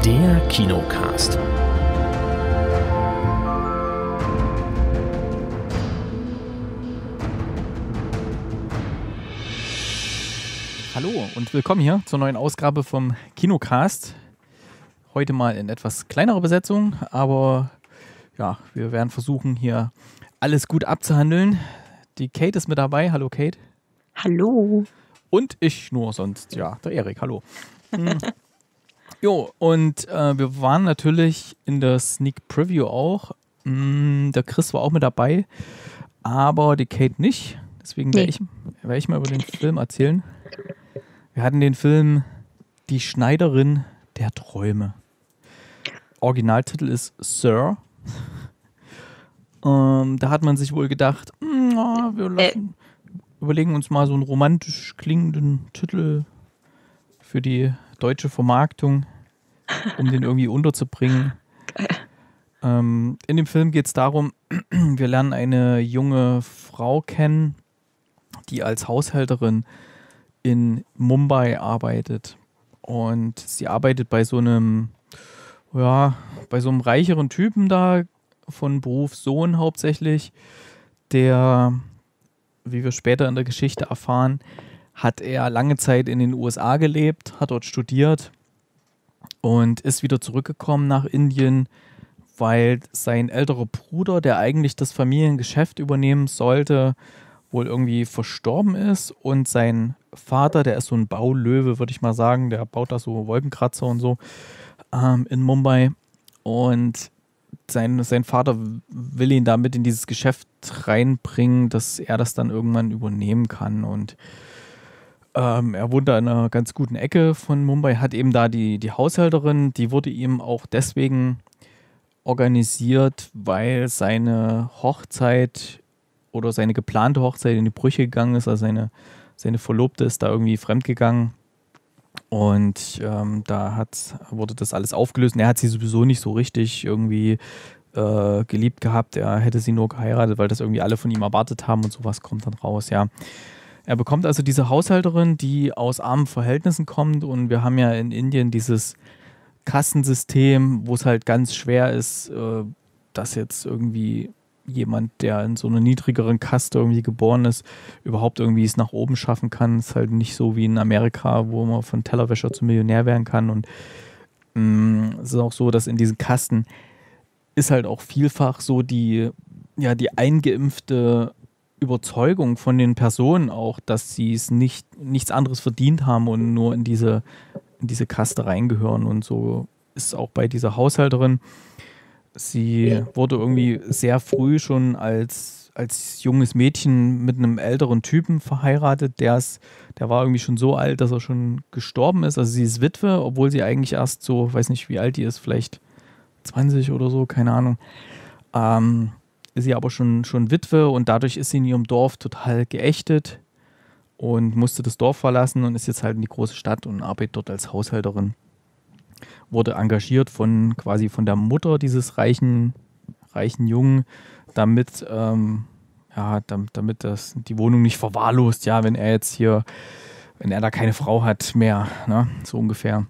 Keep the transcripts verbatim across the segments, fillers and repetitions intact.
Der Kinocast. Hallo und willkommen hier zur neuen Ausgabe vom Kinocast. Heute mal in etwas kleinerer Besetzung, aber ja, wir werden versuchen, hier alles gut abzuhandeln. Die Kate ist mit dabei. Hallo Kate. Hallo. Und ich nur sonst, ja, der Erik. Hallo. Hm. Jo, und äh, wir waren natürlich in der Sneak Preview auch. Hm, der Chris war auch mit dabei, aber die Kate nicht. Deswegen werde Nee. ich, werd ich mal über den Film erzählen. Wir hatten den Film Die Schneiderin der Träume. Originaltitel ist Sir. ähm, da hat man sich wohl gedacht, "Hm, ja, wir lassen, überlegen uns mal so einen romantisch klingenden Titel für die deutsche Vermarktung, um den irgendwie unterzubringen. Ähm, in dem Film geht es darum, wir lernen eine junge Frau kennen, die als Haushälterin in Mumbai arbeitet. Und sie arbeitet bei so einem, ja, bei so einem reicheren Typen da, von Beruf Sohn hauptsächlich, der, wie wir später in der Geschichte erfahren, hat er lange Zeit in den U S A gelebt, hat dort studiert und ist wieder zurückgekommen nach Indien, weil sein älterer Bruder, der eigentlich das Familiengeschäft übernehmen sollte, wohl irgendwie verstorben ist und sein Vater, der ist so ein Baulöwe, würde ich mal sagen, der baut da so Wolkenkratzer und so ähm, in Mumbai und sein, sein Vater will ihn damit in dieses Geschäft reinbringen, dass er das dann irgendwann übernehmen kann und ähm, er wohnt da in einer ganz guten Ecke von Mumbai, hat eben da die, die Haushälterin, die wurde ihm auch deswegen organisiert, weil seine Hochzeit oder seine geplante Hochzeit in die Brüche gegangen ist, also seine, seine Verlobte ist da irgendwie fremdgegangen und ähm, da hat, wurde das alles aufgelöst und er hat sie sowieso nicht so richtig irgendwie äh, geliebt gehabt, er hätte sie nur geheiratet, weil das irgendwie alle von ihm erwartet haben und sowas kommt dann raus, ja. Er bekommt also diese Haushälterin, die aus armen Verhältnissen kommt und wir haben ja in Indien dieses Kastensystem, wo es halt ganz schwer ist, äh, dass jetzt irgendwie jemand, der in so einer niedrigeren Kaste irgendwie geboren ist, überhaupt irgendwie es nach oben schaffen kann. Es ist halt nicht so wie in Amerika, wo man von Tellerwäscher zu Millionär werden kann. Und mh, es ist auch so, dass in diesen Kasten ist halt auch vielfach so die, ja, die eingeimpfte Überzeugung von den Personen auch, dass sie es nicht, nichts anderes verdient haben und nur in diese, in diese Kaste reingehören. Und so ist es auch bei dieser Haushälterin. Sie wurde irgendwie sehr früh schon als, als junges Mädchen mit einem älteren Typen verheiratet. Der, ist, der war irgendwie schon so alt, dass er schon gestorben ist. Also sie ist Witwe, obwohl sie eigentlich erst so, weiß nicht wie alt die ist, vielleicht zwanzig oder so, keine Ahnung. Ähm, ist sie aber schon, schon Witwe und dadurch ist sie in ihrem Dorf total geächtet und musste das Dorf verlassen und ist jetzt halt in die große Stadt und arbeitet dort als Haushälterin. Wurde engagiert von quasi von der Mutter dieses reichen, reichen Jungen, damit, ähm, ja, damit, damit das die Wohnung nicht verwahrlost, ja, wenn er jetzt hier, wenn er da keine Frau hat mehr, ne, so ungefähr.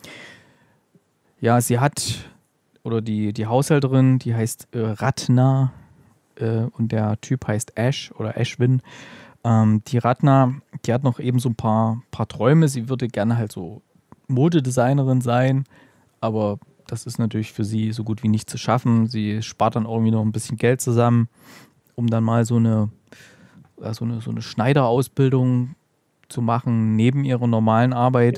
Ja, sie hat, oder die, die Haushälterin, die heißt äh, Ratna äh, und der Typ heißt Ash oder Ashwin. Ähm, die Ratna, die hat noch eben so ein paar, paar Träume, sie würde gerne halt so Modedesignerin sein, aber das ist natürlich für sie so gut wie nicht zu schaffen. Sie spart dann irgendwie noch ein bisschen Geld zusammen, um dann mal so eine, so eine, so eine Schneiderausbildung zu machen, neben ihrer normalen Arbeit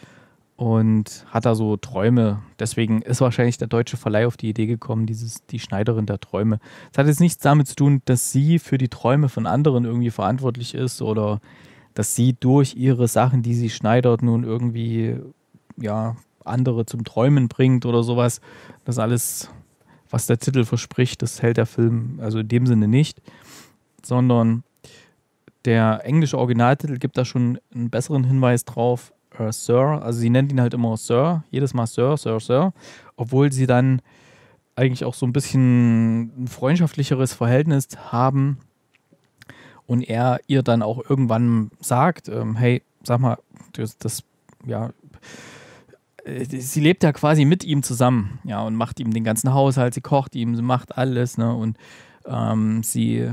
und hat da so Träume. Deswegen ist wahrscheinlich der deutsche Verleih auf die Idee gekommen, dieses, die Schneiderin der Träume. Es hat jetzt nichts damit zu tun, dass sie für die Träume von anderen irgendwie verantwortlich ist oder dass sie durch ihre Sachen, die sie schneidert, nun irgendwie, ja, andere zum Träumen bringt oder sowas. Das alles, was der Titel verspricht, das hält der Film also in dem Sinne nicht, sondern der englische Originaltitel gibt da schon einen besseren Hinweis drauf, uh, Sir, also sie nennt ihn halt immer Sir, jedes Mal Sir, Sir, Sir, obwohl sie dann eigentlich auch so ein bisschen ein freundschaftlicheres Verhältnis haben und er ihr dann auch irgendwann sagt, ähm, hey, sag mal, das, das ja, sie lebt ja quasi mit ihm zusammen, ja, und macht ihm den ganzen Haushalt, sie kocht ihm, sie macht alles, ne, und ähm, sie,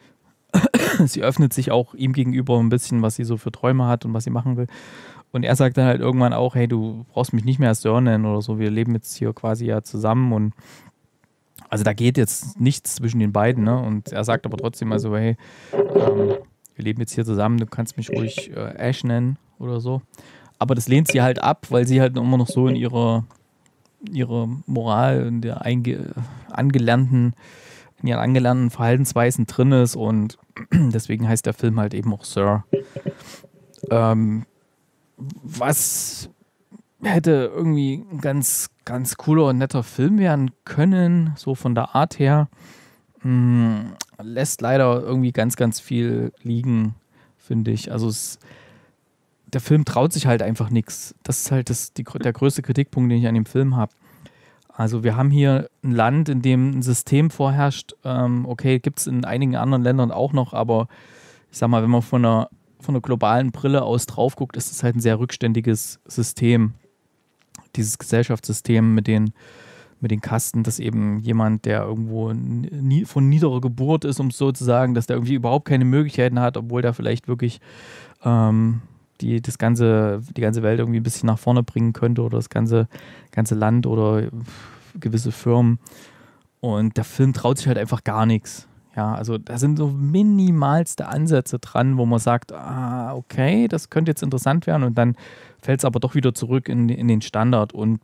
sie öffnet sich auch ihm gegenüber ein bisschen, was sie so für Träume hat und was sie machen will. Und er sagt dann halt irgendwann auch, hey, du brauchst mich nicht mehr Sir nennen oder so, wir leben jetzt hier quasi ja zusammen und also da geht jetzt nichts zwischen den beiden, ne, und er sagt aber trotzdem also, hey, ähm, wir leben jetzt hier zusammen, du kannst mich ruhig äh, Ash nennen oder so. Aber das lehnt sie halt ab, weil sie halt immer noch so in ihrer, ihrer Moral, in der einge, angelernten, in ihren angelernten Verhaltensweisen drin ist und deswegen heißt der Film halt eben auch Sir. Ähm, was hätte irgendwie ein ganz, ganz cooler und netter Film werden können, so von der Art her, mh, lässt leider irgendwie ganz, ganz viel liegen, finde ich. Also es der Film traut sich halt einfach nichts. Das ist halt das, die, der größte Kritikpunkt, den ich an dem Film habe. Also wir haben hier ein Land, in dem ein System vorherrscht. Ähm, okay, gibt es in einigen anderen Ländern auch noch, aber ich sag mal, wenn man von einer, von einer globalen Brille aus drauf guckt, ist es halt ein sehr rückständiges System. Dieses Gesellschaftssystem mit den, mit den Kasten, dass eben jemand, der irgendwo nie, von niederer Geburt ist, um es so zu sagen, dass der irgendwie überhaupt keine Möglichkeiten hat, obwohl der vielleicht wirklich ähm, die das ganze, die ganze Welt irgendwie ein bisschen nach vorne bringen könnte oder das ganze, ganze Land oder gewisse Firmen. Und der Film traut sich halt einfach gar nichts. Ja, also da sind so minimalste Ansätze dran, wo man sagt, ah, okay, das könnte jetzt interessant werden und dann fällt es aber doch wieder zurück in, in den Standard. Und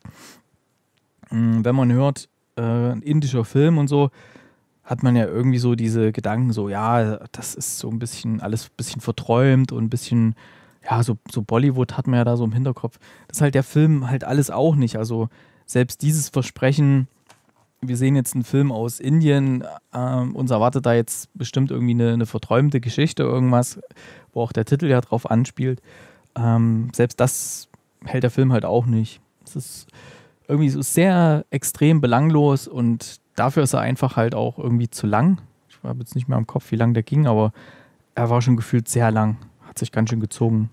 mh, wenn man hört, äh, ein indischer Film und so, hat man ja irgendwie so diese Gedanken, so ja, das ist so ein bisschen alles ein bisschen verträumt und ein bisschen ja, so, so Bollywood hat man ja da so im Hinterkopf. Das ist halt der Film halt alles auch nicht. Also selbst dieses Versprechen, wir sehen jetzt einen Film aus Indien, ähm, uns erwartet da jetzt bestimmt irgendwie eine, eine verträumte Geschichte, irgendwas, wo auch der Titel ja drauf anspielt. Ähm, selbst das hält der Film halt auch nicht. Es ist irgendwie so sehr extrem belanglos und dafür ist er einfach halt auch irgendwie zu lang. Ich habe jetzt nicht mehr im Kopf, wie lang der ging, aber er war schon gefühlt sehr lang. Hat sich ganz schön gezogen.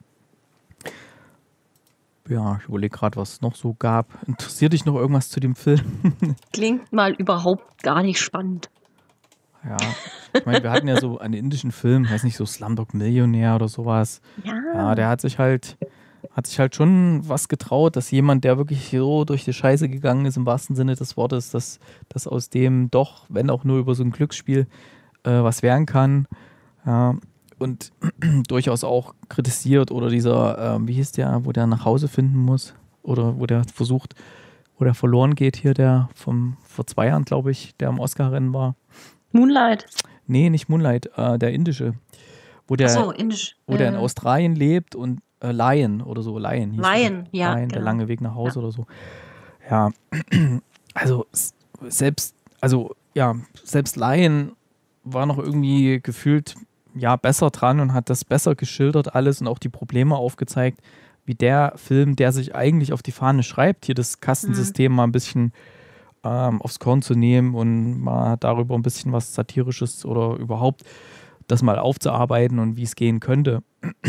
Ja, ich überlege gerade, was es noch so gab. Interessiert dich noch irgendwas zu dem Film? Klingt mal überhaupt gar nicht spannend. Ja, ich meine, wir hatten ja so einen indischen Film, weiß nicht, so Slumdog Millionär oder sowas. Ja. Ja, der hat sich halt, hat sich halt schon was getraut, dass jemand, der wirklich so durch die Scheiße gegangen ist, im wahrsten Sinne des Wortes, dass, dass aus dem doch, wenn auch nur über so ein Glücksspiel, äh, was werden kann. Ja. Und durchaus auch kritisiert oder dieser, äh, wie hieß der, wo der nach Hause finden muss oder wo der versucht, wo der verloren geht hier, der vom, vor zwei Jahren, glaube ich, der im Oscar-Rennen war. Moonlight? Nee, nicht Moonlight, äh, der indische. Wo der, Ach so, indisch. Wo der in Äh, Australien lebt und äh, Lion oder so, Lion hieß Lion, der. ja, Lion, der genau. lange Weg nach Hause Ja. oder so. Ja, also s- selbst, also ja, selbst Lion war noch irgendwie gefühlt ja besser dran und hat das besser geschildert alles und auch die Probleme aufgezeigt, wie der Film, der sich eigentlich auf die Fahne schreibt, hier das Kastensystem mal ein bisschen ähm, aufs Korn zu nehmen und mal darüber ein bisschen was Satirisches oder überhaupt das mal aufzuarbeiten und wie es gehen könnte.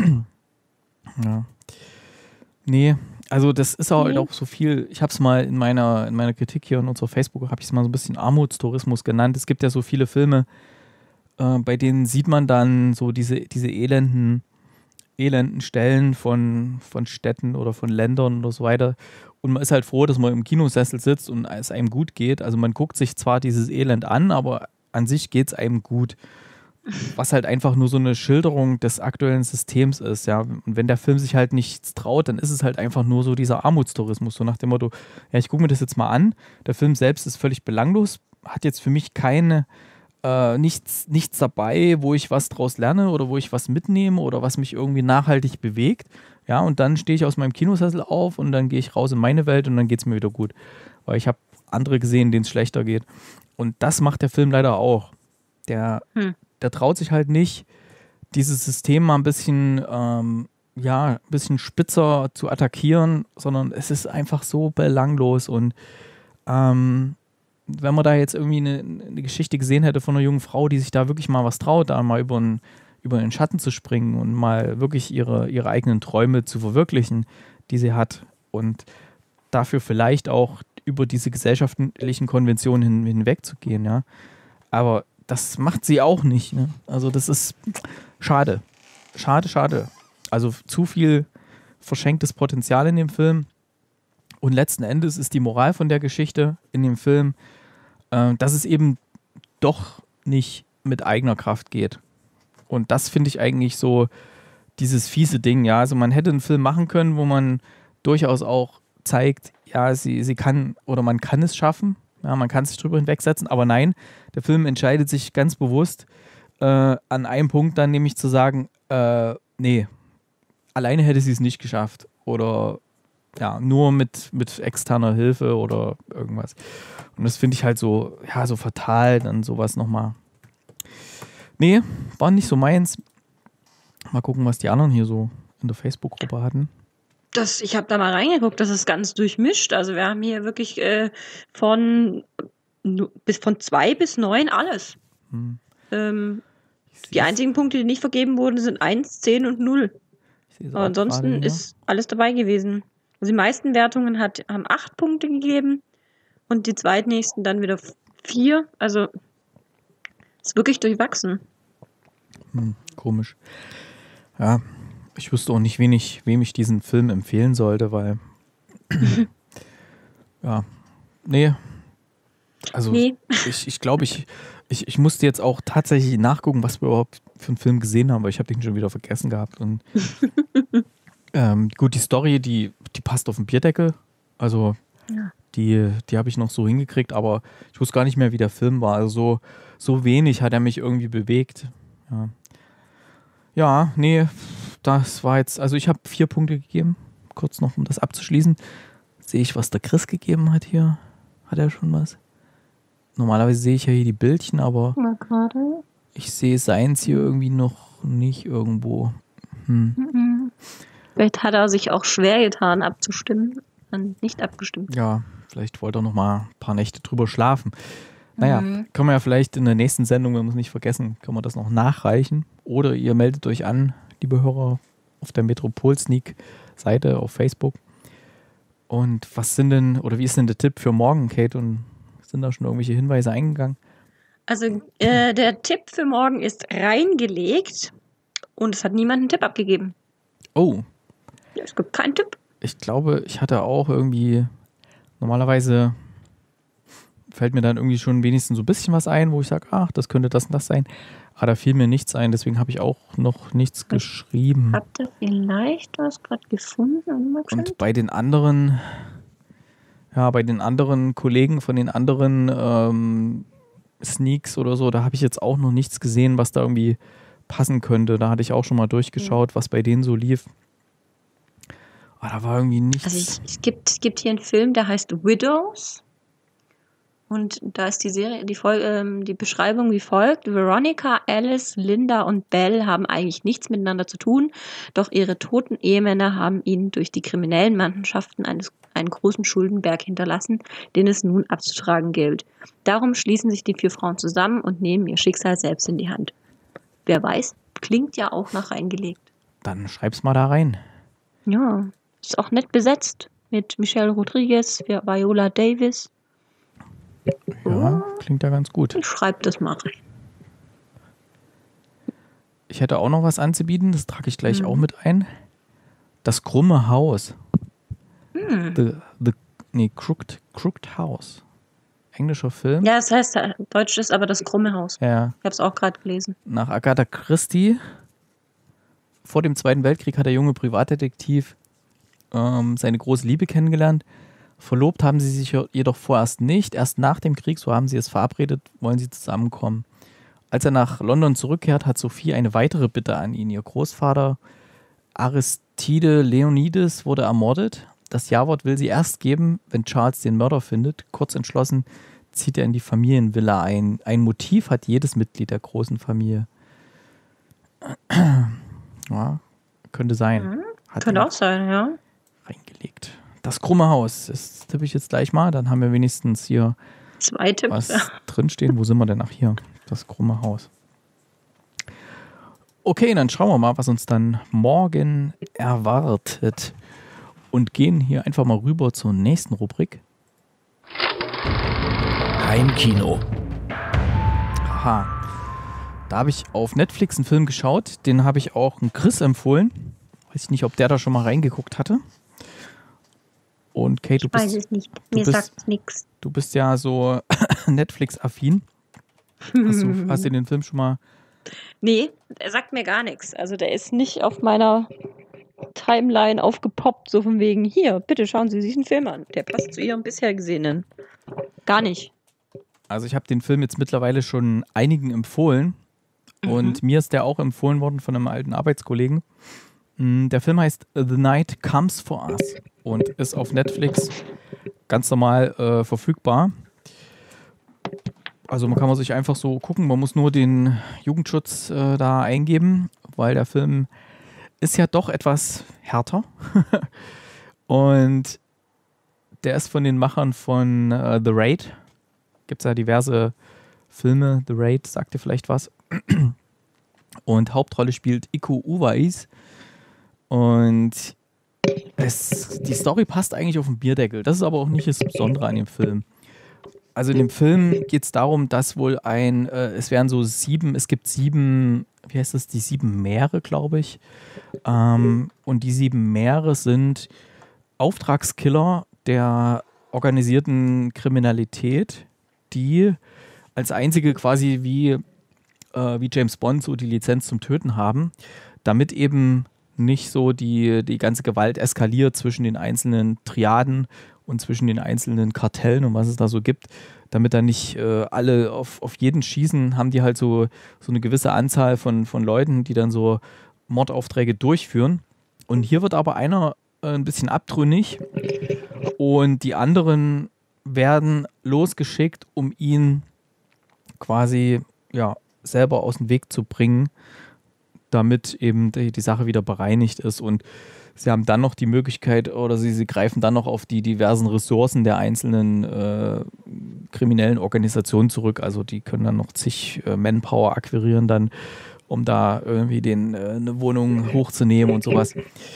Ja. Nee, also das ist auch, Nee. halt auch so viel, ich habe es mal in meiner, in meiner Kritik hier in unserer Facebook, habe ich es mal so ein bisschen Armutstourismus genannt. Es gibt ja so viele Filme, äh, bei denen sieht man dann so diese, diese elenden, elenden Stellen von, von Städten oder von Ländern oder so weiter. Und man ist halt froh, dass man im Kinosessel sitzt und es einem gut geht. Also man guckt sich zwar dieses Elend an, aber an sich geht es einem gut. Was halt einfach nur so eine Schilderung des aktuellen Systems ist, ja. Und wenn der Film sich halt nichts traut, dann ist es halt einfach nur so dieser Armutstourismus, so nach dem Motto, ja, ich gucke mir das jetzt mal an, der Film selbst ist völlig belanglos, hat jetzt für mich keine, äh, nichts, nichts dabei, wo ich was draus lerne oder wo ich was mitnehme oder was mich irgendwie nachhaltig bewegt, ja, und dann stehe ich aus meinem Kinosessel auf und dann gehe ich raus in meine Welt und dann geht es mir wieder gut, weil ich habe andere gesehen, denen es schlechter geht. Und das macht der Film leider auch. Der Hm. der traut sich halt nicht, dieses System mal ein bisschen, ähm, ja, ein bisschen spitzer zu attackieren, sondern es ist einfach so belanglos. Und ähm, wenn man da jetzt irgendwie eine, eine Geschichte gesehen hätte von einer jungen Frau, die sich da wirklich mal was traut, da mal über einen, über den Schatten zu springen und mal wirklich ihre, ihre eigenen Träume zu verwirklichen, die sie hat und dafür vielleicht auch über diese gesellschaftlichen Konventionen hin, hinwegzugehen, ja. Aber das macht sie auch nicht, ne? Also das ist schade. Schade, schade. Also zu viel verschenktes Potenzial in dem Film. Und letzten Endes ist die Moral von der Geschichte in dem Film, äh, dass es eben doch nicht mit eigener Kraft geht. Und das finde ich eigentlich so dieses fiese Ding, ja. Also man hätte einen Film machen können, wo man durchaus auch zeigt, ja, sie, sie kann oder man kann es schaffen, ja, man kann sich drüber hinwegsetzen, aber nein, der Film entscheidet sich ganz bewusst äh, an einem Punkt dann nämlich zu sagen, äh, nee, alleine hätte sie es nicht geschafft oder ja, nur mit, mit externer Hilfe oder irgendwas. Und das finde ich halt so, ja, so fatal, dann sowas nochmal. Nee, war nicht so meins. Mal gucken, was die anderen hier so in der Facebook-Gruppe hatten. Das, ich habe da mal reingeguckt, das ist ganz durchmischt. Also wir haben hier wirklich äh, von, nu- bis von zwei bis neun alles. Hm. Ähm, die einzigen Punkte, die nicht vergeben wurden, sind eins, zehn und null. Ich sehe es Aber auch gerade ansonsten hier. ist alles dabei gewesen. Also die meisten Wertungen hat, haben acht Punkte gegeben und die zweitnächsten dann wieder vier. Also ist wirklich durchwachsen. Hm, komisch. Ja, ich wüsste auch nicht, wen ich, wem ich diesen Film empfehlen sollte, weil ja, nee. Also Nee. ich, ich glaube, ich, ich, ich musste jetzt auch tatsächlich nachgucken, was wir überhaupt für einen Film gesehen haben, weil ich habe den schon wieder vergessen gehabt. Und ähm, gut, die Story, die, die passt auf den Bierdeckel. Also Ja. die, die habe ich noch so hingekriegt, aber ich wusste gar nicht mehr, wie der Film war. Also so, so wenig hat er mich irgendwie bewegt. Ja, ja, nee, das war jetzt, also ich habe vier Punkte gegeben, kurz noch, um das abzuschließen. Sehe ich, was der Chris gegeben hat hier? Hat er schon was? Normalerweise sehe ich ja hier die Bildchen, aber Mal gerade. ich sehe seins hier irgendwie noch nicht irgendwo. Hm. Mhm. Vielleicht hat er sich auch schwer getan, abzustimmen. Dann nicht abgestimmt. Ja, vielleicht wollte er noch mal ein paar Nächte drüber schlafen. Naja, Mhm. können wir ja vielleicht in der nächsten Sendung, wenn wir es nicht vergessen, können wir das noch nachreichen. Oder ihr meldet euch an, liebe Hörer, auf der Metropol-Sneak-Seite auf Facebook. Und was sind denn, oder wie ist denn der Tipp für morgen, Kate? Und sind da schon irgendwelche Hinweise eingegangen? Also äh, der Tipp für morgen ist reingelegt und es hat niemand einen Tipp abgegeben. Oh, Ja, es gibt keinen Tipp. ich glaube, ich hatte auch irgendwie, normalerweise fällt mir dann irgendwie schon wenigstens so ein bisschen was ein, wo ich sage, ach, das könnte das und das sein. Aber da fiel mir nichts ein, deswegen habe ich auch noch nichts geschrieben. Habt ihr vielleicht was gerade gefunden? Und bei den anderen, ja, bei den anderen Kollegen von den anderen ähm, Sneaks oder so, da habe ich jetzt auch noch nichts gesehen, was da irgendwie passen könnte. Da hatte ich auch schon mal durchgeschaut, was bei denen so lief. Aber da war irgendwie nichts. Also ich, es, gibt, es gibt hier einen Film, der heißt Widows. Und da ist die Serie, die, Fol ähm, die Beschreibung wie folgt: Veronica, Alice, Linda und Belle haben eigentlich nichts miteinander zu tun, doch ihre toten Ehemänner haben ihnen durch die kriminellen Machenschaften eines, einen großen Schuldenberg hinterlassen, den es nun abzutragen gilt. Darum schließen sich die vier Frauen zusammen und nehmen ihr Schicksal selbst in die Hand. Wer weiß, klingt ja auch nach reingelegt. Dann schreib's mal da rein. Ja, ist auch nett besetzt mit Michelle Rodriguez, Viola Davis. Ja, klingt ja ganz gut. Ich schreibe das mal rein. Ich hätte auch noch was anzubieten, das trage ich gleich Mhm. auch mit ein. Das krumme Haus. Hm. The, the, nee, Crooked, Crooked House. Englischer Film. Ja, das heißt, Deutsch ist aber das krumme Haus. Ja, Ich habe es auch gerade gelesen. nach Agatha Christie. Vor dem Zweiten Weltkrieg hat der junge Privatdetektiv ähm, seine große Liebe kennengelernt. Verlobt haben sie sich jedoch vorerst nicht. Erst nach dem Krieg, so haben sie es verabredet, wollen sie zusammenkommen. Als er nach London zurückkehrt, hat Sophie eine weitere Bitte an ihn. Ihr Großvater Aristide Leonidas wurde ermordet. Das Jawort will sie erst geben, wenn Charles den Mörder findet. Kurz entschlossen zieht er in die Familienvilla ein. Ein Motiv hat jedes Mitglied der großen Familie. Ja, könnte sein. Mhm. Hat Könnte er auch sein, ja. reingelegt. Das krumme Haus, das tippe ich jetzt gleich mal. Dann haben wir wenigstens hier Zwei Tipps. was Ja. drinstehen. Wo sind wir denn? Ach, hier. Das krumme Haus. Okay, dann schauen wir mal, was uns dann morgen erwartet. und gehen hier einfach mal rüber zur nächsten Rubrik. Heimkino. Aha. Da habe ich auf Netflix einen Film geschaut, den habe ich auch einem Chris empfohlen. Weiß ich nicht, ob der da schon mal reingeguckt hatte. Und Kate, du bist, ich weiß es nicht. du Mir bist, sagt nichts. Du bist ja so Netflix-affin. Hast du, hast du den Film schon mal... Nee, er sagt mir gar nichts. Also der ist nicht auf meiner Timeline aufgepoppt, so von wegen, hier, bitte schauen Sie sich einen Film an. Der passt zu Ihrem bisher Gesehenen. Gar nicht. Also ich habe den Film jetzt mittlerweile schon einigen empfohlen. Mhm. Und mir ist der auch empfohlen worden von einem alten Arbeitskollegen. Der Film heißt The Night Comes for Us und ist auf Netflix ganz normal äh, verfügbar. Also man kann man sich einfach so gucken, man muss nur den Jugendschutz äh, da eingeben, weil der Film ist ja doch etwas härter. Und der ist von den Machern von äh, The Raid. Gibt es ja diverse Filme. The Raid, sagt ihr vielleicht was. Und Hauptrolle spielt Iko Uwais. Und es, die Story passt eigentlich auf den Bierdeckel. Das ist aber auch nicht das Besondere an dem Film. Also in dem Film geht es darum, dass wohl ein, äh, es wären so sieben, es gibt sieben, wie heißt das, die sieben Meere, glaube ich. Ähm, und die sieben Meere sind Auftragskiller der organisierten Kriminalität, die als einzige quasi wie, äh, wie James Bond so die Lizenz zum Töten haben, damit eben nicht so die, die ganze Gewalt eskaliert zwischen den einzelnen Triaden und zwischen den einzelnen Kartellen und was es da so gibt, damit da nicht äh, alle auf, auf jeden schießen, haben die halt so, so eine gewisse Anzahl von, von Leuten, die dann so Mordaufträge durchführen. Und hier wird aber einer äh, ein bisschen abtrünnig und die anderen werden losgeschickt, um ihn quasi ja, selber aus dem Weg zu bringen, damit eben die, die Sache wieder bereinigt ist. Und sie haben dann noch die Möglichkeit, oder sie, sie greifen dann noch auf die diversen Ressourcen der einzelnen äh, kriminellen Organisationen zurück. Also die können dann noch zig äh, Manpower akquirieren dann, um da irgendwie den, äh, eine Wohnung hochzunehmen und sowas.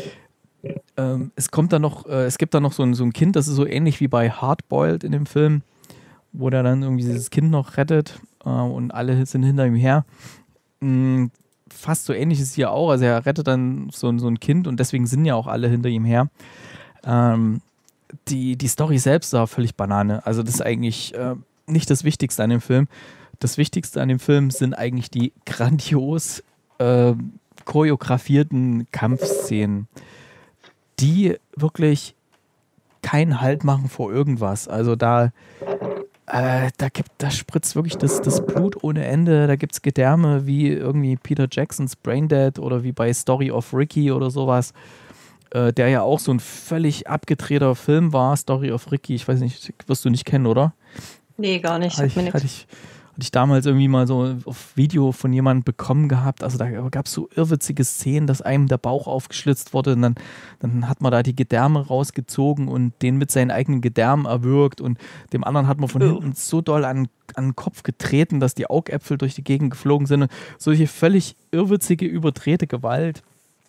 Ähm, es kommt dann noch, äh, es gibt dann noch so ein, so ein Kind, das ist so ähnlich wie bei Hardboiled in dem Film, wo der dann irgendwie dieses Kind noch rettet äh, und alle sind hinter ihm her. Mhm. Fast so ähnlich ist hier auch. Also er rettet dann so, so ein Kind und deswegen sind ja auch alle hinter ihm her. Ähm, die, die Story selbst war völlig Banane. Also das ist eigentlich äh, nicht das Wichtigste an dem Film. Das Wichtigste an dem Film sind eigentlich die grandios äh, choreografierten Kampfszenen, die wirklich keinen Halt machen vor irgendwas. Also da Äh, da, gibt, da spritzt wirklich das, das Blut ohne Ende. Da gibt es Gedärme wie irgendwie Peter Jacksons Braindead oder wie bei Story of Ricky oder sowas, äh, der ja auch so ein völlig abgedrehter Film war. Story of Ricky, ich weiß nicht, wirst du nicht kennen, oder? Nee, gar nicht. Hatte ich, hatte ich, hatte ich damals irgendwie mal so auf Video von jemandem bekommen gehabt. Also da gab es so irrwitzige Szenen, dass einem der Bauch aufgeschlitzt wurde und dann, dann hat man da die Gedärme rausgezogen und den mit seinen eigenen Gedärmen erwürgt und dem anderen hat man von oh. hinten so doll an, an den Kopf getreten, dass die Augäpfel durch die Gegend geflogen sind. Und solche völlig irrwitzige, überdrehte Gewalt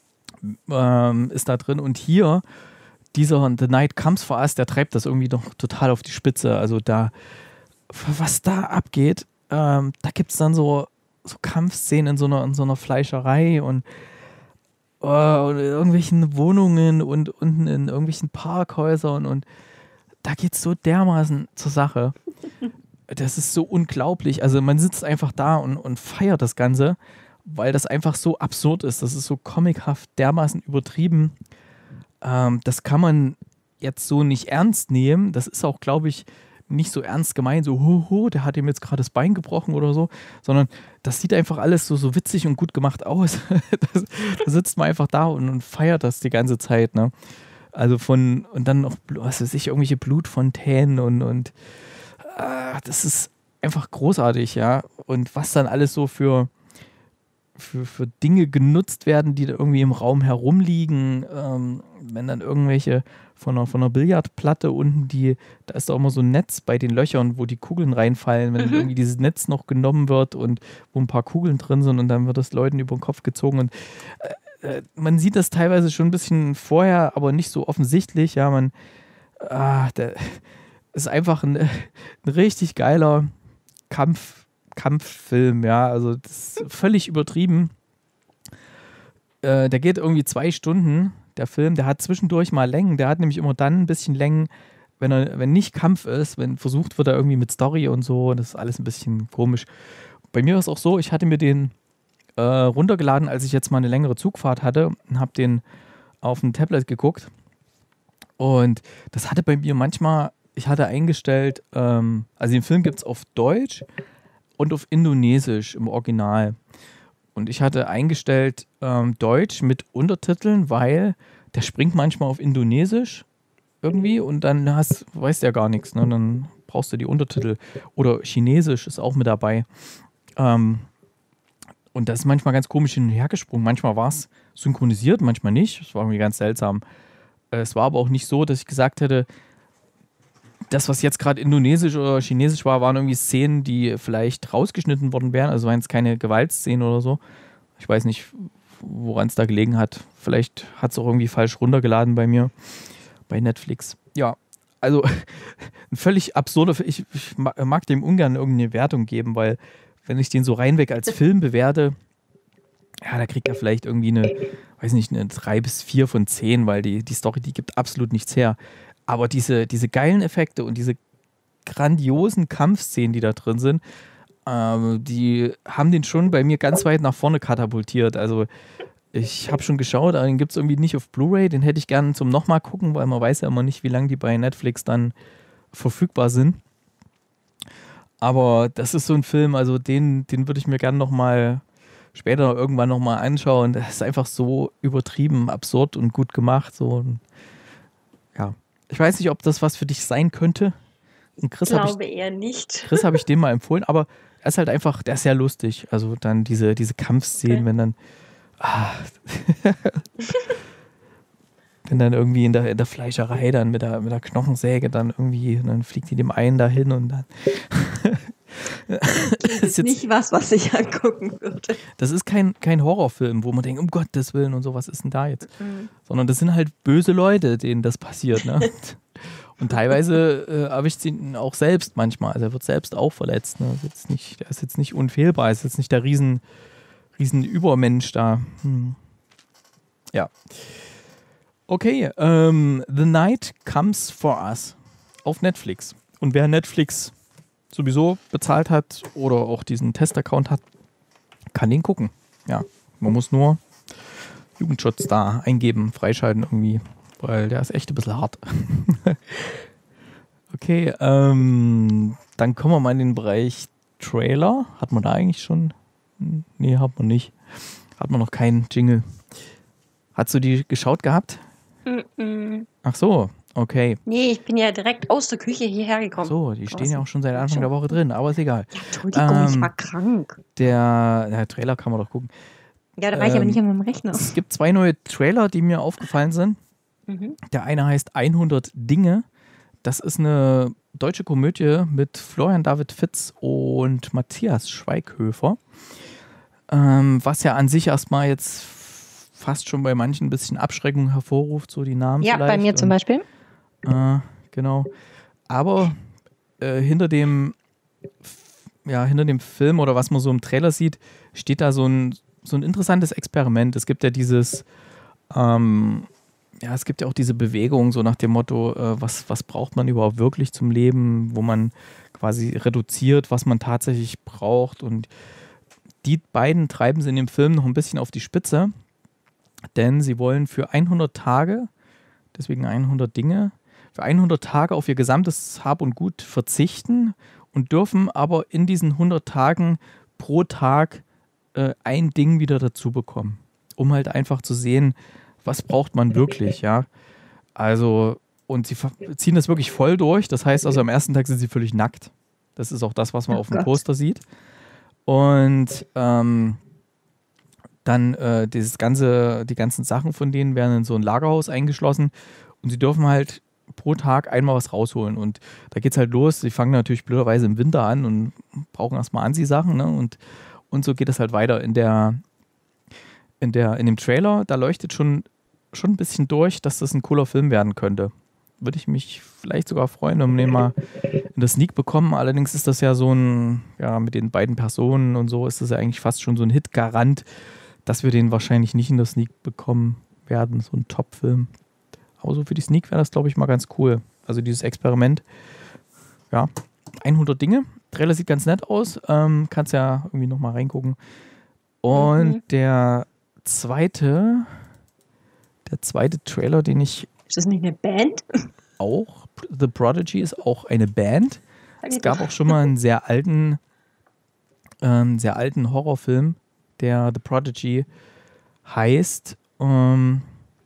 ähm, ist da drin. Und hier, dieser The Night Comes for Us, der treibt das irgendwie noch total auf die Spitze. Also da, was da abgeht, Ähm, da gibt es dann so, so Kampfszenen in so einer, in so einer Fleischerei und, uh, und in irgendwelchen Wohnungen und unten in irgendwelchen Parkhäusern und da geht es so dermaßen zur Sache. Das ist so unglaublich. Also man sitzt einfach da und, und feiert das Ganze, weil das einfach so absurd ist. Das ist so comichaft dermaßen übertrieben. Ähm, das kann man jetzt so nicht ernst nehmen. Das ist auch, glaube ich, nicht so ernst gemeint, so ho, ho, der hat ihm jetzt gerade das Bein gebrochen oder so, sondern das sieht einfach alles so, so witzig und gut gemacht aus. das, da sitzt man einfach da und, und feiert das die ganze Zeit, ne? Also von, und dann noch, was weiß ich, irgendwelche Blutfontänen und, und äh, das ist einfach großartig, ja. Und was dann alles so für, für, für Dinge genutzt werden, die da irgendwie im Raum herumliegen, ähm, wenn dann irgendwelche von einer, von einer Billardplatte unten, die, da ist auch immer so ein Netz bei den Löchern, wo die Kugeln reinfallen, wenn mhm. irgendwie dieses Netz noch genommen wird und wo ein paar Kugeln drin sind und dann wird das Leuten über den Kopf gezogen und äh, äh, man sieht das teilweise schon ein bisschen vorher, aber nicht so offensichtlich. Ja, man, ah, der ist einfach ein, ein richtig geiler Kampf, Kampffilm, ja, also das ist völlig übertrieben. Äh, der geht irgendwie zwei Stunden, der Film, der hat zwischendurch mal Längen, der hat nämlich immer dann ein bisschen Längen, wenn er, wenn nicht Kampf ist, wenn versucht wird, er irgendwie mit Story und so, das ist alles ein bisschen komisch. Bei mir war es auch so, ich hatte mir den äh, runtergeladen, als ich jetzt mal eine längere Zugfahrt hatte und habe den auf dem Tablet geguckt und das hatte bei mir manchmal, ich hatte eingestellt, ähm, also den Film gibt es auf Deutsch und auf Indonesisch im Original. Und ich hatte eingestellt ähm, Deutsch mit Untertiteln, weil der springt manchmal auf Indonesisch irgendwie und dann hast, weißt du ja gar nichts, ne? Dann brauchst du die Untertitel. Oder Chinesisch ist auch mit dabei. Ähm, und das ist manchmal ganz komisch hin und her gesprungen. Manchmal war es synchronisiert, manchmal nicht. Das war irgendwie ganz seltsam. Äh, es war aber auch nicht so, dass ich gesagt hätte, das, was jetzt gerade Indonesisch oder Chinesisch war, waren irgendwie Szenen, die vielleicht rausgeschnitten worden wären. Also waren es keine Gewaltszenen oder so. Ich weiß nicht, woran es da gelegen hat. Vielleicht hat es auch irgendwie falsch runtergeladen bei mir, bei Netflix. Ja, also ein völlig absurder Film. Ich, ich mag dem ungern irgendeine Wertung geben, weil wenn ich den so reinweg als Film bewerte, ja, da kriegt er vielleicht irgendwie eine, weiß nicht, eine drei bis vier von zehn, weil die, die Story, die gibt absolut nichts her. Aber diese, diese geilen Effekte und diese grandiosen Kampfszenen, die da drin sind, ähm, die haben den schon bei mir ganz weit nach vorne katapultiert. Also ich habe schon geschaut, aber den gibt es irgendwie nicht auf Blu-ray. Den hätte ich gerne zum nochmal gucken, weil man weiß ja immer nicht, wie lange die bei Netflix dann verfügbar sind. Aber das ist so ein Film, also den, den würde ich mir gerne nochmal später irgendwann nochmal anschauen. Das ist einfach so übertrieben, absurd und gut gemacht. So, ja. Ich weiß nicht, ob das was für dich sein könnte. Und Chris Ich glaube ich, eher nicht. Chris habe ich den mal empfohlen, aber er ist halt einfach, der ist sehr lustig. Also dann diese, diese Kampfszenen, okay. wenn dann ah, wenn dann irgendwie in der, in der Fleischerei dann mit der, mit der Knochensäge dann irgendwie, dann fliegt die dem einen dahin und dann das ist jetzt nicht was, was ich angucken würde. Das ist kein, kein Horrorfilm, wo man denkt, um Gottes Willen und so, was ist denn da jetzt? Mhm. Sondern das sind halt böse Leute, denen das passiert. Ne? Und teilweise äh, erwischt ihn auch selbst manchmal. Also er wird selbst auch verletzt. Ne? Ist jetzt nicht, der ist jetzt nicht unfehlbar, ist jetzt nicht der riesen, riesen Übermensch da. Hm. Ja. Okay, ähm, The Night Comes for Us auf Netflix. Und wer Netflix sowieso bezahlt hat oder auch diesen Testaccount hat, kann den gucken. Ja, man muss nur Jugendschutz da eingeben, freischalten irgendwie, weil der ist echt ein bisschen hart. Okay, ähm, dann kommen wir mal in den Bereich Trailer. Hat man da eigentlich schon? Nee, hat man nicht. Hat man noch keinen Jingle. Hast du die geschaut gehabt? Mm-mm. Ach so, okay. Nee, ich bin ja direkt aus der Küche hierher gekommen. So, die stehen ja auch schon seit Anfang der Woche drin, aber ist egal. Ja, Entschuldigung, ähm, ich war krank. Der, der Trailer kann man doch gucken. Ja, da war ähm, ich aber nicht an meinem Rechner. Es gibt zwei neue Trailer, die mir aufgefallen sind. Mhm. Der eine heißt hundert Dinge. Das ist eine deutsche Komödie mit Florian David Fitz und Matthias Schweighöfer. Ähm, was ja an sich erstmal jetzt fast schon bei manchen ein bisschen Abschreckung hervorruft, so die Namen ja, vielleicht. Ja, bei mir und, zum Beispiel. Äh, genau. Aber äh, hinter dem ja, hinter dem Film oder was man so im Trailer sieht, steht da so ein, so ein interessantes Experiment. Es gibt ja dieses ähm, ja, es gibt ja auch diese Bewegung so nach dem Motto, äh, was, was braucht man überhaupt wirklich zum Leben, wo man quasi reduziert, was man tatsächlich braucht, und die beiden treiben sie in dem Film noch ein bisschen auf die Spitze. Denn sie wollen für hundert Tage, deswegen hundert Dinge, für hundert Tage auf ihr gesamtes Hab und Gut verzichten und dürfen aber in diesen hundert Tagen pro Tag äh, ein Ding wieder dazu bekommen. Um halt einfach zu sehen, was braucht man wirklich, ja. Also, und sie ziehen das wirklich voll durch. Das heißt also, am ersten Tag sind sie völlig nackt. Das ist auch das, was man oh auf dem Gott. Poster sieht. Und ähm, dann äh, dieses ganze, die ganzen Sachen von denen werden in so ein Lagerhaus eingeschlossen und sie dürfen halt pro Tag einmal was rausholen. Und da geht's halt los. Sie fangen natürlich blöderweise im Winter an und brauchen erstmal Anziehsachen, ne? Und, und so geht es halt weiter. In der, in, der, in dem Trailer, da leuchtet schon, schon ein bisschen durch, dass das ein cooler Film werden könnte. Würde ich mich vielleicht sogar freuen, um den mal in der Sneak bekommen. Allerdings ist das ja so ein, ja, mit den beiden Personen und so ist das ja eigentlich fast schon so ein Hit-Garant, dass wir den wahrscheinlich nicht in der Sneak bekommen werden, so ein Top-Film. Aber so für die Sneak wäre das, glaube ich, mal ganz cool. Also dieses Experiment, ja, hundert Dinge. Trailer sieht ganz nett aus, ähm, kannst ja irgendwie nochmal reingucken. Und mhm. der zweite, der zweite Trailer, den ich... Ist das nicht eine Band? Auch, The Prodigy ist auch eine Band. Es gab auch schon mal einen sehr alten, ähm, sehr alten Horrorfilm, der The Prodigy heißt. Ähm,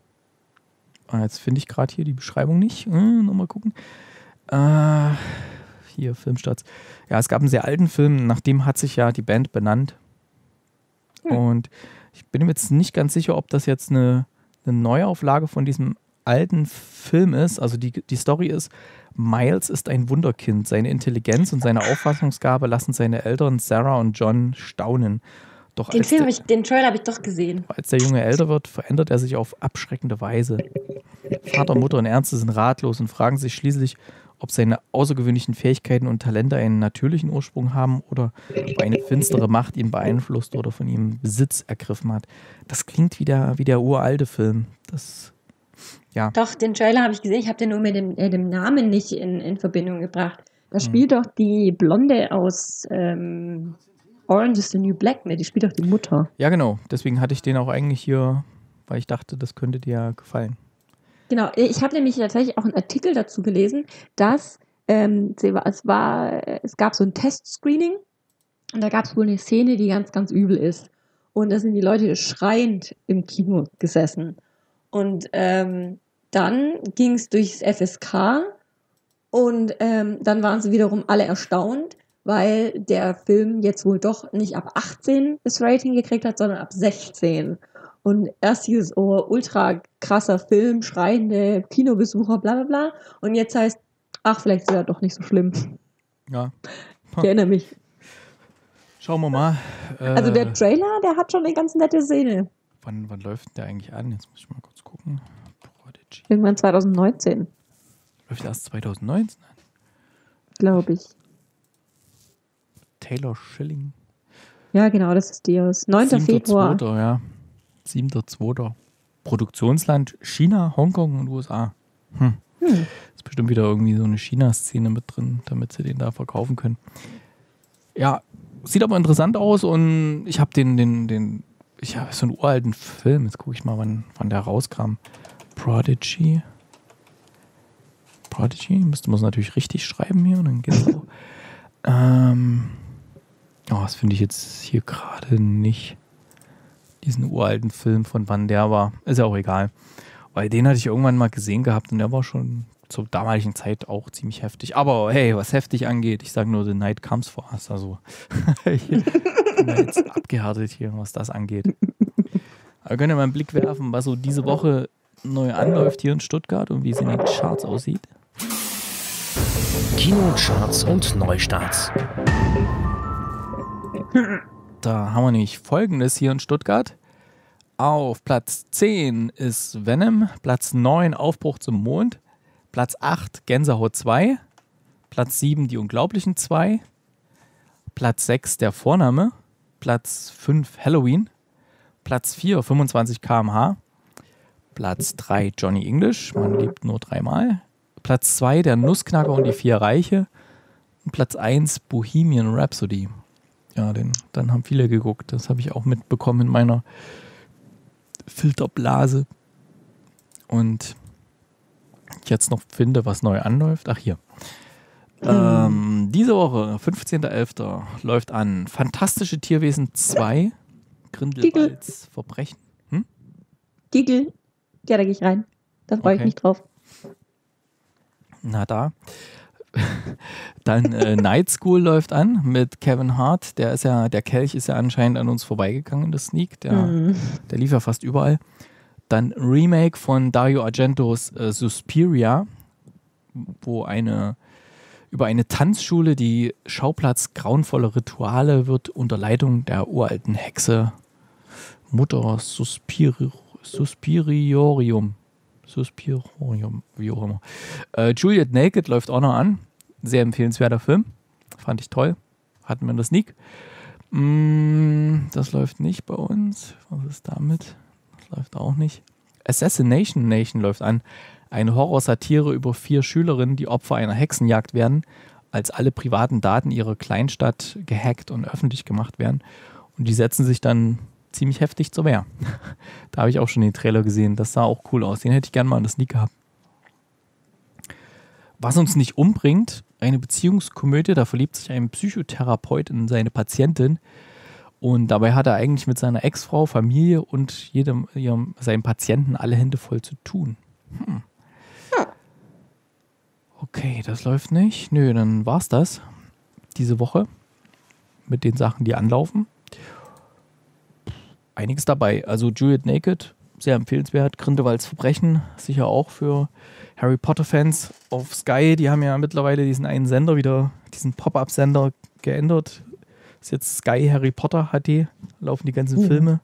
jetzt finde ich gerade hier die Beschreibung nicht. Äh, Nochmal gucken. Äh, hier, Filmstarts. Ja, es gab einen sehr alten Film, nach dem hat sich ja die Band benannt. Hm. Und ich bin mir jetzt nicht ganz sicher, ob das jetzt eine, eine Neuauflage von diesem alten Film ist. Also die, die Story ist, Miles ist ein Wunderkind. Seine Intelligenz und seine Auffassungsgabe lassen seine Eltern Sarah und John staunen. Doch den Film, der, ich, den Trailer habe ich doch gesehen. Als der Junge älter wird, verändert er sich auf abschreckende Weise. Vater, Mutter und Ärzte sind ratlos und fragen sich schließlich, ob seine außergewöhnlichen Fähigkeiten und Talente einen natürlichen Ursprung haben oder ob eine finstere Macht ihn beeinflusst oder von ihm Besitz ergriffen hat. Das klingt wie der, wie der uralte Film. Das, ja. Doch, den Trailer habe ich gesehen. Ich habe den nur mit dem, äh, dem Namen nicht in, in Verbindung gebracht. Da spielt hm. doch die Blonde aus ähm, Orange is the New Black mit. Die spielt doch die Mutter. Ja, genau. Deswegen hatte ich den auch eigentlich hier, weil ich dachte, das könnte dir ja gefallen. Genau, ich habe nämlich tatsächlich auch einen Artikel dazu gelesen, dass ähm, es war, es gab so ein Testscreening und da gab es wohl eine Szene, die ganz, ganz übel ist. Und da sind die Leute schreiend im Kino gesessen. Und ähm, dann ging es durchs F S K und ähm, dann waren sie wiederum alle erstaunt, weil der Film jetzt wohl doch nicht ab achtzehn das Rating gekriegt hat, sondern ab sechzehn. Und erst dieses oh, ultra krasser Film, schreiende Kinobesucher, bla bla bla. Und jetzt heißt, ach, vielleicht ist er doch nicht so schlimm. Ja. Ich erinnere mich. Schauen wir mal. Äh, also der Trailer, der hat schon eine ganz nette Szene. Wann, wann läuft der eigentlich an? Jetzt muss ich mal kurz gucken. Prodigy. Irgendwann zwanzig neunzehn. Läuft erst zwanzig neunzehn an? Glaube ich. Taylor Schilling. Ja, genau, das ist die aus neunten Februar. zweiter ja. siebter zweiter Produktionsland China, Hongkong und U S A. Hm. Hm. Ist bestimmt wieder irgendwie so eine China-Szene mit drin, damit sie den da verkaufen können. Ja, sieht aber interessant aus und ich habe den, den, den, ich habe so einen uralten Film, jetzt gucke ich mal, wann, wann der rauskam. Prodigy. Prodigy, müsste man es natürlich richtig schreiben hier, dann geht's auch. ähm, oh, das finde ich jetzt hier gerade nicht. Diesen uralten Film, von wann der war. Ist ja auch egal. Weil den hatte ich irgendwann mal gesehen gehabt und der war schon zur damaligen Zeit auch ziemlich heftig. Aber hey, was heftig angeht, ich sage nur, The Night Comes for Us. Also ich bin jetzt abgehärtet hier, was das angeht. Aber wir können ja mal einen Blick werfen, was so diese Woche neu anläuft hier in Stuttgart und wie es in den Charts aussieht. Kinocharts und Neustarts. Da haben wir nämlich Folgendes hier in Stuttgart. Auf Platz zehn ist Venom, Platz neun Aufbruch zum Mond, Platz acht Gänsehaut zwei, Platz sieben Die Unglaublichen zwei, Platz sechs Der Vorname, Platz fünf Halloween, Platz vier fünfundzwanzig Kilometer pro Stunde, Platz drei Johnny English, man lebt nur dreimal, Platz zwei Der Nussknacker und die vier Reiche und Platz eins Bohemian Rhapsody. Ja, den, dann haben viele geguckt. Das habe ich auch mitbekommen in meiner Filterblase. Und jetzt noch finde, was neu anläuft. Ach, hier. Mhm. Ähm, diese Woche, fünfzehnter elfter läuft an Fantastische Tierwesen zwei. Grindelwalds Verbrechen. Hm? Giggle. Ja, da gehe ich rein. Da freue okay. ich mich drauf. Na da. Dann äh, Night School läuft an mit Kevin Hart. Der ist ja, der Kelch ist ja anscheinend an uns vorbeigegangen in der Sneak. Der, mm. der lief ja fast überall. Dann Remake von Dario Argentos äh, Suspiria, wo eine über eine Tanzschule, die Schauplatz grauenvoller Rituale wird, unter Leitung der uralten Hexe Mutter Suspiri Suspiriorium. Suspiriorium, wie auch immer. Äh, Juliet Naked läuft auch noch an. Sehr empfehlenswerter Film. Fand ich toll. Hatten wir in der Sneak. Mm, das läuft nicht bei uns. Was ist damit? Das läuft auch nicht. Assassination Nation läuft an. Eine Horrorsatire über vier Schülerinnen, die Opfer einer Hexenjagd werden, als alle privaten Daten ihrer Kleinstadt gehackt und öffentlich gemacht werden. Und die setzen sich dann ziemlich heftig zur Wehr. Da habe ich auch schon den Trailer gesehen. Das sah auch cool aus. Den hätte ich gerne mal in der Sneak gehabt. Was uns nicht umbringt, eine Beziehungskomödie, da verliebt sich ein Psychotherapeut in seine Patientin und dabei hat er eigentlich mit seiner Ex-Frau, Familie und jedem ihrem, seinem Patienten alle Hände voll zu tun. Hm. Okay, das läuft nicht. Nö, dann war's das. Diese Woche mit den Sachen, die anlaufen. Einiges dabei. Also Juliet Naked, sehr empfehlenswert. Grindelwalds Verbrechen, sicher auch für Harry Potter-Fans auf Sky. Die haben ja mittlerweile diesen einen Sender wieder, diesen Pop-Up-Sender geändert. Ist jetzt Sky Harry Potter H D. Laufen die ganzen Ja. Filme.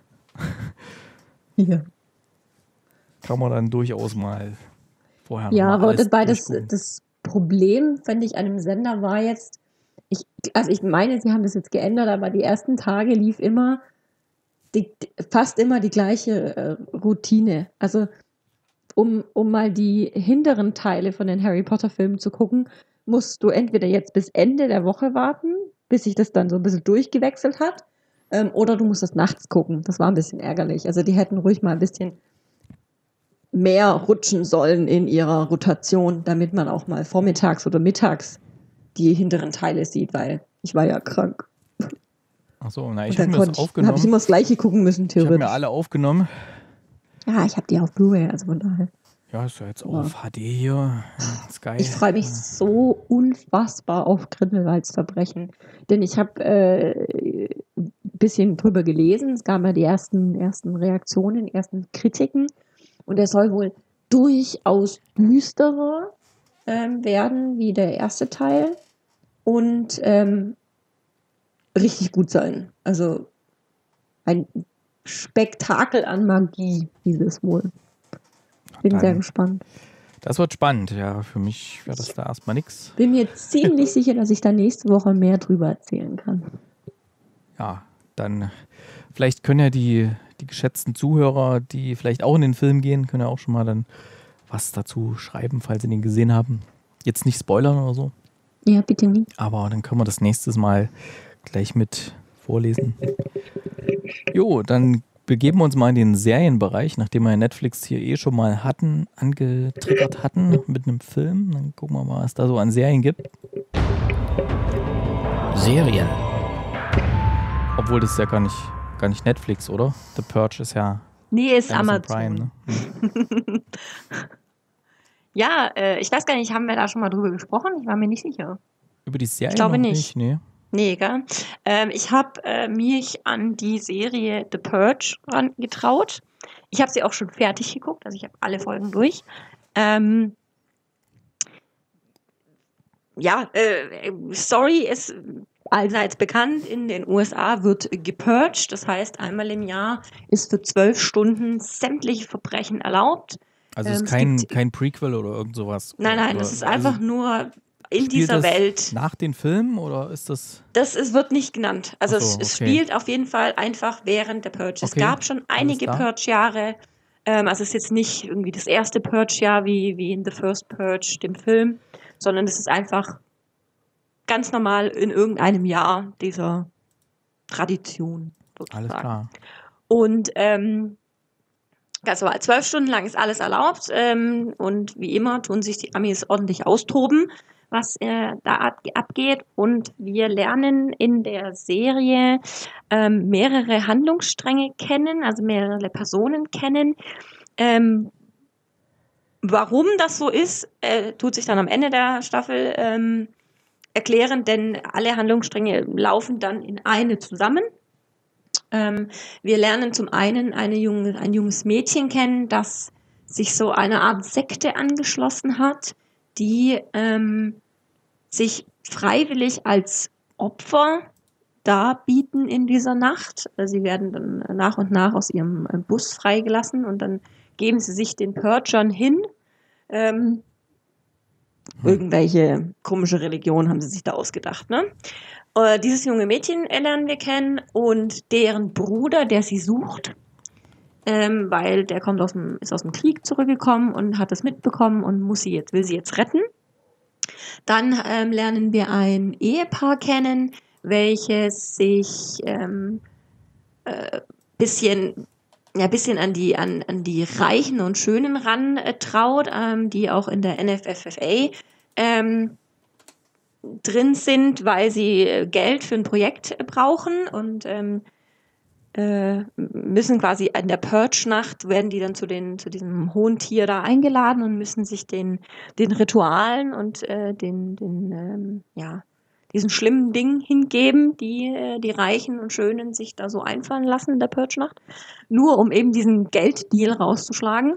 Ja, Kann man dann durchaus mal vorher ja mal aber alles dabei das, durchgucken. das Problem, finde ich, an dem Sender war jetzt, ich, also ich meine, sie haben das jetzt geändert, aber die ersten Tage lief immer die, fast immer die gleiche äh, Routine. Also um, um mal die hinteren Teile von den Harry Potter-Filmen zu gucken, musst du entweder jetzt bis Ende der Woche warten, bis sich das dann so ein bisschen durchgewechselt hat, ähm, oder du musst das nachts gucken. Das war ein bisschen ärgerlich. Also die hätten ruhig mal ein bisschen mehr rutschen sollen in ihrer Rotation, damit man auch mal vormittags oder mittags die hinteren Teile sieht, weil ich war ja krank. Achso, na, ich Und habe dann mir das konnte ich, habe aufgenommen. ich immer das Gleiche gucken müssen, Ich habe theoretisch. mir alle aufgenommen. Ja, ich habe die auf Blu-ray, also von daher. Ja, ist ja jetzt auch Ja. auf H D hier. Sky. Ich freue mich so unfassbar auf Grindelwalds Verbrechen, denn ich habe äh, ein bisschen drüber gelesen. Es gab ja die ersten, ersten Reaktionen, ersten Kritiken und er soll wohl durchaus düsterer ähm, werden wie der erste Teil und ähm, richtig gut sein. Also ein Spektakel an Magie, hieß es wohl. Bin Dann- sehr gespannt. Das wird spannend. Ja, für mich wäre das da erstmal nix. Bin mir ziemlich sicher, dass ich da nächste Woche mehr drüber erzählen kann. Ja, dann vielleicht können ja die, die geschätzten Zuhörer, die vielleicht auch in den Film gehen, können ja auch schon mal dann was dazu schreiben, falls sie den gesehen haben. Jetzt nicht spoilern oder so, Ja, bitte nicht. aber dann können wir das nächstes Mal gleich mit vorlesen. Jo, dann begeben wir uns mal in den Serienbereich, nachdem wir Netflix hier eh schon mal hatten, angetriggert hatten mit einem Film. Dann gucken wir mal, was da so an Serien gibt. Serien. Obwohl das ist ja gar nicht, gar nicht Netflix, oder? The Purge ist ja Nee, ist Amazon, Amazon. Prime, ne? Ja, äh, ich weiß gar nicht, haben wir da schon mal drüber gesprochen? Ich war mir nicht sicher. Über die Serie glaube noch nicht. Nee. Nee, gell? Ähm, ich habe äh, mich an die Serie The Purge rangetraut. Ich habe sie auch schon fertig geguckt, also ich habe alle Folgen durch. Ähm, ja, äh, Story ist allseits bekannt. In den U S A wird gepurged, das heißt, einmal im Jahr ist für zwölf Stunden sämtliche Verbrechen erlaubt. Also es Ähm, ist es kein, gibt- kein Prequel oder irgend sowas. Nein, nein, oder, das ist also einfach nur in spielt dieser das Welt. nach den Filmen oder ist das... Das ist, wird nicht genannt. Also Ach so, es, es okay. spielt auf jeden Fall einfach während der Purge. Es Okay, gab schon einige klar. Purge-Jahre. Ähm, also es ist jetzt nicht irgendwie das erste Purge-Jahr wie, wie in The First Purge, dem Film, sondern es ist einfach ganz normal in irgendeinem Jahr dieser Tradition. Alles sozusagen. klar. Und ähm, ganz normal, zwölf Stunden lang ist alles erlaubt. Ähm, und wie immer tun sich die Amis ordentlich austoben, was äh, da ab, abgeht. Und wir lernen in der Serie ähm, mehrere Handlungsstränge kennen, also mehrere Personen kennen. Ähm, warum das so ist, äh, tut sich dann am Ende der Staffel ähm, erklären, denn alle Handlungsstränge laufen dann in eine zusammen. Ähm, wir lernen zum einen eine junge, ein junges Mädchen kennen, das sich so eine Art Sekte angeschlossen hat, die ähm, sich freiwillig als Opfer darbieten in dieser Nacht. Sie werden dann nach und nach aus ihrem Bus freigelassen und dann geben sie sich den Purgern hin. Ähm, hm. Irgendwelche komische Religion haben sie sich da ausgedacht, ne? Äh, dieses junge Mädchen lernen wir kennen und deren Bruder, der sie sucht, ähm, weil der kommt aus dem, ist aus dem Krieg zurückgekommen und hat das mitbekommen und muss sie jetzt, will sie jetzt retten. Dann ähm, lernen wir ein Ehepaar kennen, welches sich ähm, äh, bisschen, ja, bisschen an die, an, an die Reichen und Schönen ran äh, traut, ähm, die auch in der N F F F A ähm, drin sind, weil sie äh, Geld für ein Projekt äh, brauchen und ähm, äh, müssen quasi in der Purge-Nacht, werden die dann zu, den, zu diesem hohen Tier da eingeladen und müssen sich den, den Ritualen und äh, den, den ähm, ja, diesen schlimmen Dingen hingeben, die äh, die Reichen und Schönen sich da so einfallen lassen in der Purge-Nacht, nur um eben diesen Gelddeal rauszuschlagen.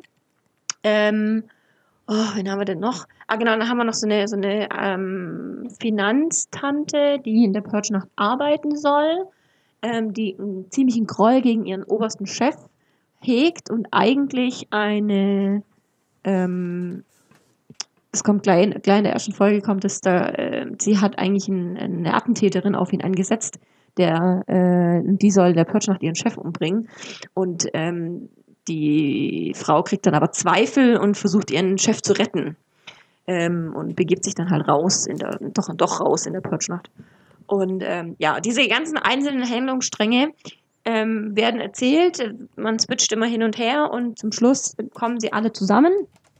Ähm, oh, wen haben wir denn noch? Ah genau, dann haben wir noch so eine, so eine ähm, Finanztante, die in der Purge-Nacht arbeiten soll, ähm, die einen ziemlichen Groll gegen ihren obersten Chef hegt und eigentlich eine, ähm, es kommt gleich, gleich in der ersten Folge kommt es da, äh, sie hat eigentlich ein, eine Attentäterin auf ihn angesetzt, der, äh, die soll der Purge-Nacht ihren Chef umbringen und ähm, die Frau kriegt dann aber Zweifel und versucht ihren Chef zu retten ähm, und begibt sich dann halt raus, in der, doch, doch raus in der Purge-Nacht. Und ähm, ja, diese ganzen einzelnen Handlungsstränge ähm, werden erzählt, man switcht immer hin und her und zum Schluss kommen sie alle zusammen.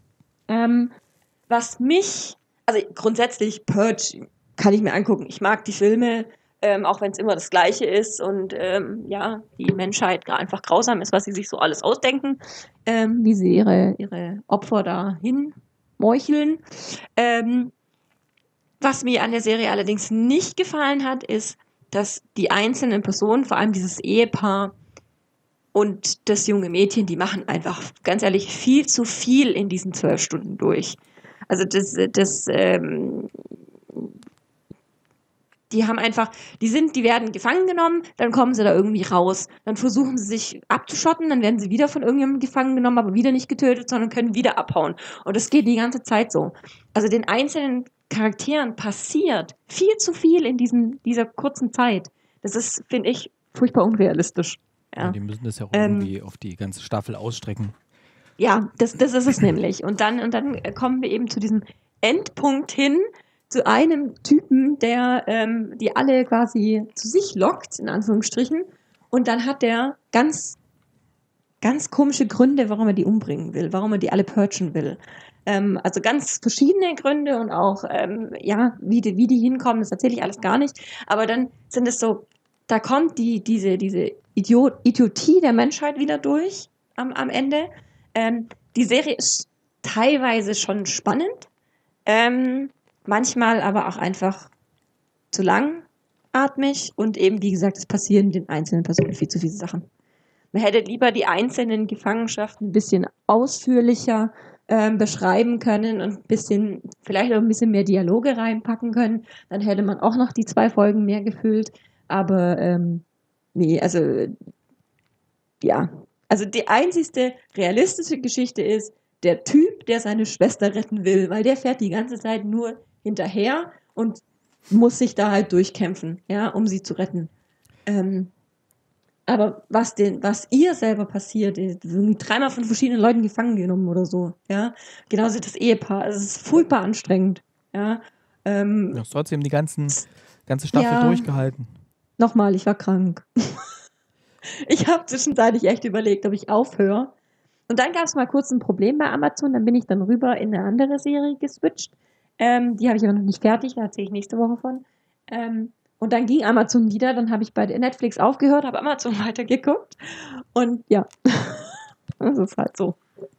Ähm, was mich, also grundsätzlich Purge kann ich mir angucken, ich mag die Filme, ähm, auch wenn es immer das Gleiche ist und ähm, ja, die Menschheit einfach grausam ist, was sie sich so alles ausdenken, ähm, wie sie ihre, ihre Opfer da hinmeucheln. Ähm, Was mir an der Serie allerdings nicht gefallen hat, ist, dass die einzelnen Personen, vor allem dieses Ehepaar und das junge Mädchen, die machen einfach, ganz ehrlich, viel zu viel in diesen zwölf Stunden durch. Also das, das, ähm, die haben einfach, die sind, die werden gefangen genommen, dann kommen sie da irgendwie raus. Dann versuchen sie sich abzuschotten, dann werden sie wieder von irgendjemandem gefangen genommen, aber wieder nicht getötet, sondern können wieder abhauen. Und das geht die ganze Zeit so. Also den einzelnen Charakteren passiert viel zu viel in diesen, dieser kurzen Zeit. Das ist, finde ich, furchtbar unrealistisch. Ja. Ja, die müssen das ja auch Ähm, irgendwie auf die ganze Staffel ausstrecken. Ja, das, das ist es nämlich. Und dann, und dann kommen wir eben zu diesem Endpunkt hin, zu einem Typen, der ähm, die alle quasi zu sich lockt, in Anführungsstrichen. Und dann hat der ganz, ganz komische Gründe, warum er die umbringen will, warum er die alle purgen will. Ähm, also ganz verschiedene Gründe und auch, ähm, ja, wie die, wie die hinkommen, das erzähle ich alles gar nicht. Aber dann sind es so, da kommt die, diese, diese Idiot, Idiotie der Menschheit wieder durch am, am Ende. Ähm, die Serie ist teilweise schon spannend, ähm, manchmal aber auch einfach zu langatmig und eben, wie gesagt, es passieren den einzelnen Personen viel zu viele Sachen. Man hätte lieber die einzelnen Gefangenschaften ein bisschen ausführlicher ähm, beschreiben können und ein bisschen, vielleicht auch ein bisschen mehr Dialoge reinpacken können. Dann hätte man auch noch die zwei Folgen mehr gefüllt. Aber ähm, nee, also ja. Also die einzigste realistische Geschichte ist der Typ, der seine Schwester retten will, weil der fährt die ganze Zeit nur hinterher und muss sich da halt durchkämpfen, ja, um sie zu retten. Ähm, aber was den, was ihr selber passiert, ist irgendwie dreimal von verschiedenen Leuten gefangen genommen oder so, ja. Genauso das Ehepaar, es ist furchtbar anstrengend, ja. Ähm, Du hast trotzdem die ganzen, ganze Staffel ja, durchgehalten. Nochmal, ich war krank. Ich habe zwischenzeitlich echt überlegt, ob ich aufhöre. Und dann gab es mal kurz ein Problem bei Amazon, dann bin ich dann rüber in eine andere Serie geswitcht. Ähm, die habe ich aber noch nicht fertig, da erzähle ich nächste Woche von. Ähm, und dann ging Amazon wieder, dann habe ich bei Netflix aufgehört, habe Amazon weitergeguckt. Und ja, das ist halt so.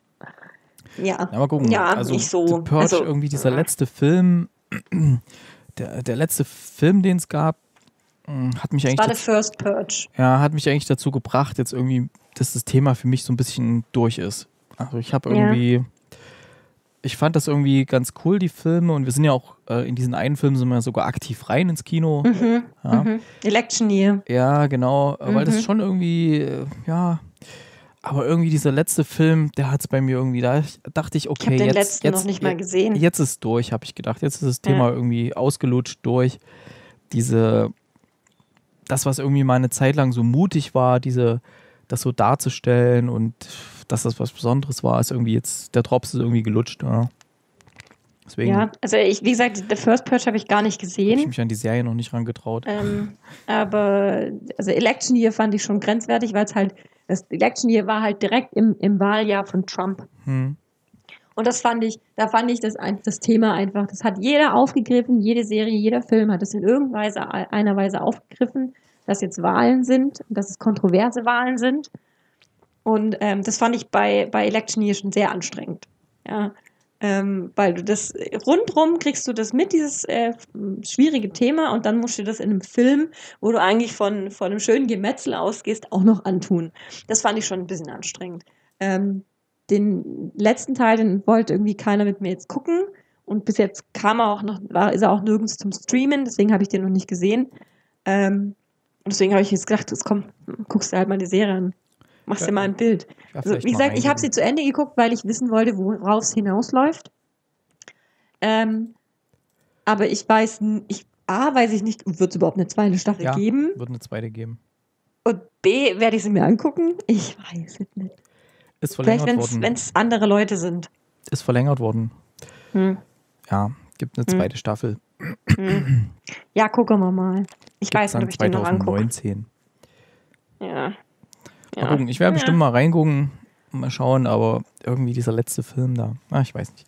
Ja, Ja, mal gucken. ja also nicht so. The Purge, Also, irgendwie dieser letzte Film, der, der letzte Film, den es gab, hat mich das eigentlich war der dazu, First Purge. ja, hat mich eigentlich dazu gebracht, jetzt irgendwie, dass das Thema für mich so ein bisschen durch ist. Also ich habe irgendwie, ich fand das irgendwie ganz cool, die Filme. Und wir sind ja auch äh, in diesen einen Film sind wir sogar aktiv rein ins Kino. Mhm, ja. mhm. Election Year. Ja, genau. Mhm. Weil das schon irgendwie, äh, ja. Aber irgendwie dieser letzte Film, der hat es bei mir irgendwie, da dachte ich, okay, ich habe den jetzt, letzten jetzt, noch nicht mal gesehen. Jetzt ist es durch, habe ich gedacht. Jetzt ist das Thema ja. irgendwie ausgelutscht durch. Diese, das, was irgendwie mal eine Zeit lang so mutig war, diese, das so darzustellen und dass das was Besonderes war, ist irgendwie jetzt, der Drops ist irgendwie gelutscht. Ja. Deswegen ja, also ich, wie gesagt, The First Purge habe ich gar nicht gesehen. habe ich mich an die Serie noch nicht rangetraut. Ähm, aber also Election Year fand ich schon grenzwertig, weil es halt, das Election Year war halt direkt im, im Wahljahr von Trump. Hm. Und das fand ich, da fand ich das, das Thema einfach, das hat jeder aufgegriffen, jede Serie, jeder Film hat es in irgendeiner Weise aufgegriffen, dass jetzt Wahlen sind, dass es kontroverse Wahlen sind. Und ähm, das fand ich bei, bei Election Year schon sehr anstrengend. Ja. Ähm, weil du das rundrum kriegst du das mit, dieses äh, schwierige Thema, und dann musst du das in einem Film, wo du eigentlich von, von einem schönen Gemetzel ausgehst, auch noch antun. Das fand ich schon ein bisschen anstrengend. Ähm, den letzten Teil, den wollte irgendwie keiner mit mir jetzt gucken, und bis jetzt kam er auch noch, war, ist er auch nirgends zum Streamen, deswegen habe ich den noch nicht gesehen. Ähm, und deswegen habe ich jetzt gedacht, jetzt komm, guckst du halt mal die Serie an. Machst dir mal ein Bild. Also, wie gesagt, ich habe sie zu Ende geguckt, weil ich wissen wollte, worauf es hinausläuft. Ähm, aber ich weiß, ich, A, weiß ich nicht, wird es überhaupt eine zweite Staffel ja, geben? Wird eine zweite geben. Und B, werde ich sie mir angucken? Ich weiß es nicht. Ist verlängert Vielleicht, worden. wenn es andere Leute sind. Ist verlängert worden. Hm. Ja, gibt eine zweite hm. Staffel. Hm. Ja, gucken wir mal. Ich Gibt's weiß nicht, ob ich den noch angucke. zwanzig neunzehn. Ja. Mal gucken. Ich werde ja. bestimmt mal reingucken, mal schauen, aber irgendwie dieser letzte Film da, ah, ich weiß nicht.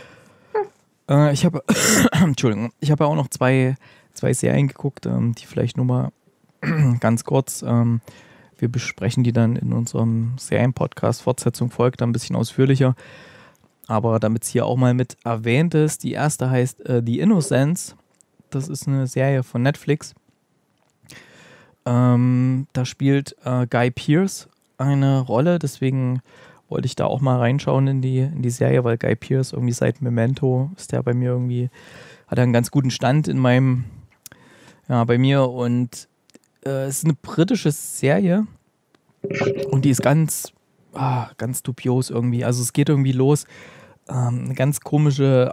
Hm. Äh, ich habe, Entschuldigung, ich habe ja auch noch zwei, zwei Serien geguckt, ähm, die vielleicht nur mal ganz kurz, ähm, wir besprechen die dann in unserem Serienpodcast, Fortsetzung folgt dann ein bisschen ausführlicher, aber damit es hier auch mal mit erwähnt ist, die erste heißt äh, The Innocents, das ist eine Serie von Netflix. Ähm, da spielt äh, Guy Pearce eine Rolle, deswegen wollte ich da auch mal reinschauen in die, in die Serie, weil Guy Pearce irgendwie seit Memento ist der bei mir irgendwie, hat er einen ganz guten Stand in meinem, ja, bei mir, und äh, es ist eine britische Serie und die ist ganz, ah, ganz dubios irgendwie, also es geht irgendwie los, ähm, eine ganz komische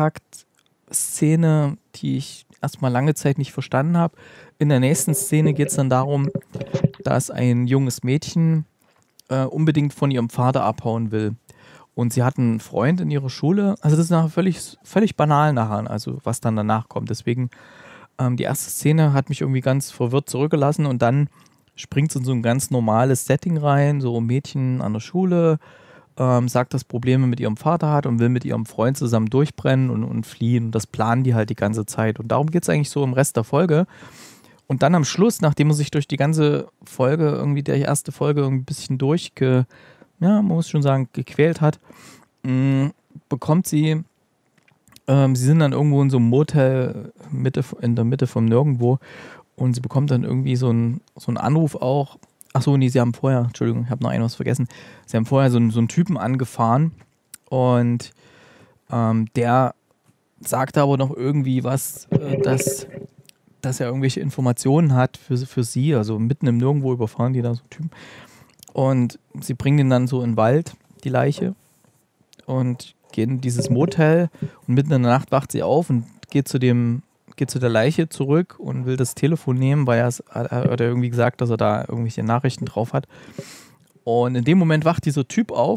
Auftaktszene, die ich erstmal lange Zeit nicht verstanden habe. In der nächsten Szene geht es dann darum, dass ein junges Mädchen äh, unbedingt von ihrem Vater abhauen will. Und sie hat einen Freund in ihrer Schule. Also das ist nachher völlig, völlig banal nachher, also was dann danach kommt. Deswegen, ähm, die erste Szene hat mich irgendwie ganz verwirrt zurückgelassen, und dann springt es in so ein ganz normales Setting rein, so ein Mädchen an der Schule, ähm, sagt, dass Probleme mit ihrem Vater hat und will mit ihrem Freund zusammen durchbrennen und, und fliehen. Und das planen die halt die ganze Zeit. Und darum geht es eigentlich so im Rest der Folge. Und dann am Schluss, nachdem man sich durch die ganze Folge, irgendwie der erste Folge ein bisschen durchge, ja, man muss schon sagen, gequält hat, mh, bekommt sie, ähm, sie sind dann irgendwo in so einem Motel Mitte, in der Mitte vom Nirgendwo, und sie bekommt dann irgendwie so einen so einen Anruf auch. Achso, nee, sie haben vorher, Entschuldigung, ich habe noch ein was vergessen, sie haben vorher so einen, so einen Typen angefahren, und ähm, der sagte aber noch irgendwie was, äh, dass, dass er irgendwelche Informationen hat für, für sie, also mitten im Nirgendwo überfahren die da so einen Typen, und sie bringen ihn dann so in den Wald, die Leiche, und gehen in dieses Motel, und mitten in der Nacht wacht sie auf und geht zu dem geht zu der Leiche zurück und will das Telefon nehmen, weil er hat er irgendwie gesagt, dass er da irgendwelche Nachrichten drauf hat. Und in dem Moment wacht dieser Typ auf,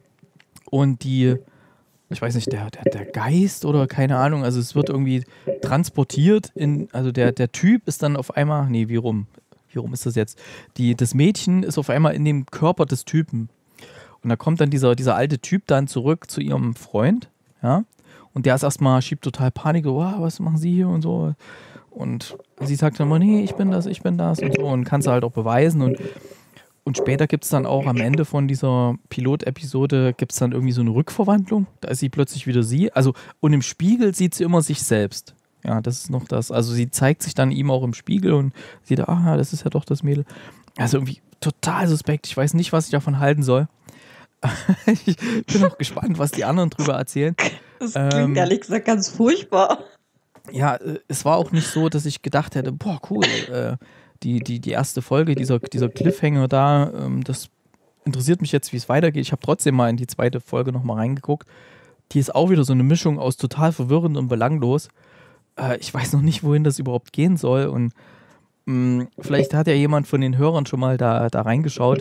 und die, ich weiß nicht, der, der, der Geist oder keine Ahnung, also es wird irgendwie transportiert in, also der, der Typ ist dann auf einmal, nee, wie rum? Wie rum ist das jetzt? Die, das Mädchen ist auf einmal in dem Körper des Typen. Und da kommt dann dieser, dieser alte Typ dann zurück zu ihrem Freund, ja. Und der ist erstmal, schiebt total Panik, so, wow, was machen Sie hier und so. Und sie sagt dann immer, nee, ich bin das, ich bin das und so, und kann es halt auch beweisen. Und, und später gibt es dann auch am Ende von dieser Pilot-Episode, gibt es dann irgendwie so eine Rückverwandlung. Da ist sie plötzlich wieder sie. Also, und im Spiegel sieht sie immer sich selbst. Ja, das ist noch das. Also sie zeigt sich dann ihm auch im Spiegel und sieht, ah, das ist ja doch das Mädel. Also irgendwie total suspekt. Ich weiß nicht, was ich davon halten soll. Ich bin auch gespannt, was die anderen drüber erzählen. Das klingt ähm, ehrlich gesagt ganz furchtbar. Ja, es war auch nicht so, dass ich gedacht hätte, boah, cool, äh, die, die, die erste Folge, dieser, dieser Cliffhanger da, ähm, das interessiert mich jetzt, wie es weitergeht. Ich habe trotzdem mal in die zweite Folge nochmal reingeguckt. Die ist auch wieder so eine Mischung aus total verwirrend und belanglos. Äh, ich weiß noch nicht, wohin das überhaupt gehen soll und mh, vielleicht hat ja jemand von den Hörern schon mal da, da reingeschaut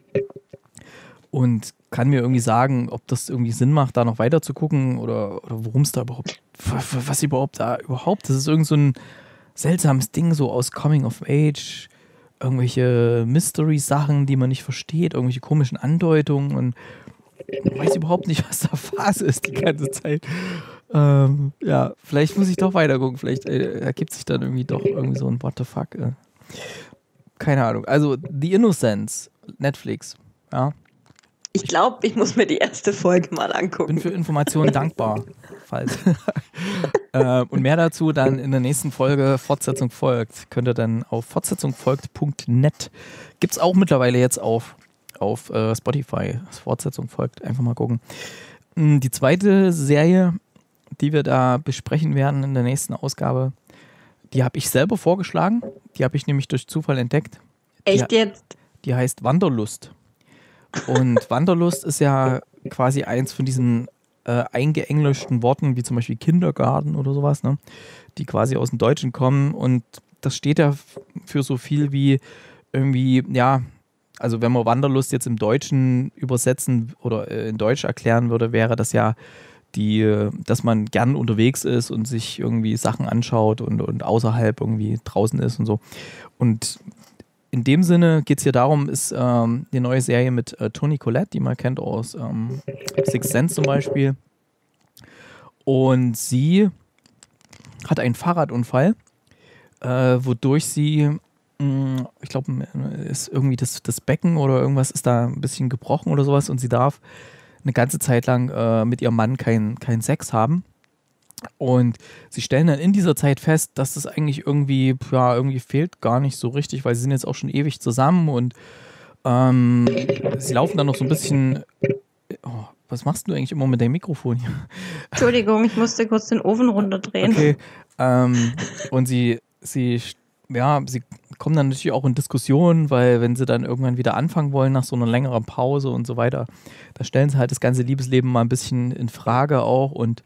und kann mir irgendwie sagen, ob das irgendwie Sinn macht, da noch weiter zu gucken oder, oder worum es da überhaupt, was überhaupt da überhaupt, das ist irgend so ein seltsames Ding, so aus Coming of Age, irgendwelche Mystery-Sachen, die man nicht versteht, irgendwelche komischen Andeutungen und man weiß überhaupt nicht, was da Phase ist die ganze Zeit. Ähm, ja, vielleicht muss ich doch weiter gucken, vielleicht äh, ergibt sich dann irgendwie doch irgendwie so ein What the fuck. Äh. Keine Ahnung. Also The Innocents, Netflix, ja. Ich glaube, ich muss mir die erste Folge mal angucken. Bin für Informationen dankbar. Falls. äh, und mehr dazu dann in der nächsten Folge. Fortsetzung folgt. Könnt ihr dann auf fortsetzung folgt punkt net. Gibt es auch mittlerweile jetzt auf, auf äh, Spotify. Fortsetzung folgt. Einfach mal gucken. Die zweite Serie, die wir da besprechen werden in der nächsten Ausgabe, die habe ich selber vorgeschlagen. Die habe ich nämlich durch Zufall entdeckt. Echt die, jetzt? Die heißt Wanderlust. Und Wanderlust ist ja quasi eins von diesen äh, eingeenglischten Worten, wie zum Beispiel Kindergarten oder sowas, ne? Die quasi aus dem Deutschen kommen. Und das steht ja f- für so viel wie irgendwie, ja, also wenn man Wanderlust jetzt im Deutschen übersetzen oder äh, in Deutsch erklären würde, wäre das ja die, äh, dass man gern unterwegs ist und sich irgendwie Sachen anschaut und, und außerhalb irgendwie draußen ist und so. Und in dem Sinne geht es hier darum, ist ähm, die neue Serie mit äh, Toni Collette, die man kennt aus ähm, Sixth Sense zum Beispiel. Und sie hat einen Fahrradunfall, äh, wodurch sie, mh, ich glaube, ist irgendwie das, das Becken oder irgendwas ist da ein bisschen gebrochen oder sowas und sie darf eine ganze Zeit lang äh, mit ihrem Mann keinen kein Sex haben. Und sie stellen dann in dieser Zeit fest, dass das eigentlich irgendwie, ja, irgendwie fehlt gar nicht so richtig, weil sie sind jetzt auch schon ewig zusammen und ähm, sie laufen dann noch so ein bisschen. Oh, was machst du eigentlich immer mit deinem Mikrofon hier? Entschuldigung, ich musste kurz den Ofen runterdrehen. Okay. Ähm, und sie, sie, ja, sie kommen dann natürlich auch in Diskussionen, weil wenn sie dann irgendwann wieder anfangen wollen nach so einer längeren Pause und so weiter, da stellen sie halt das ganze Liebesleben mal ein bisschen in Frage auch und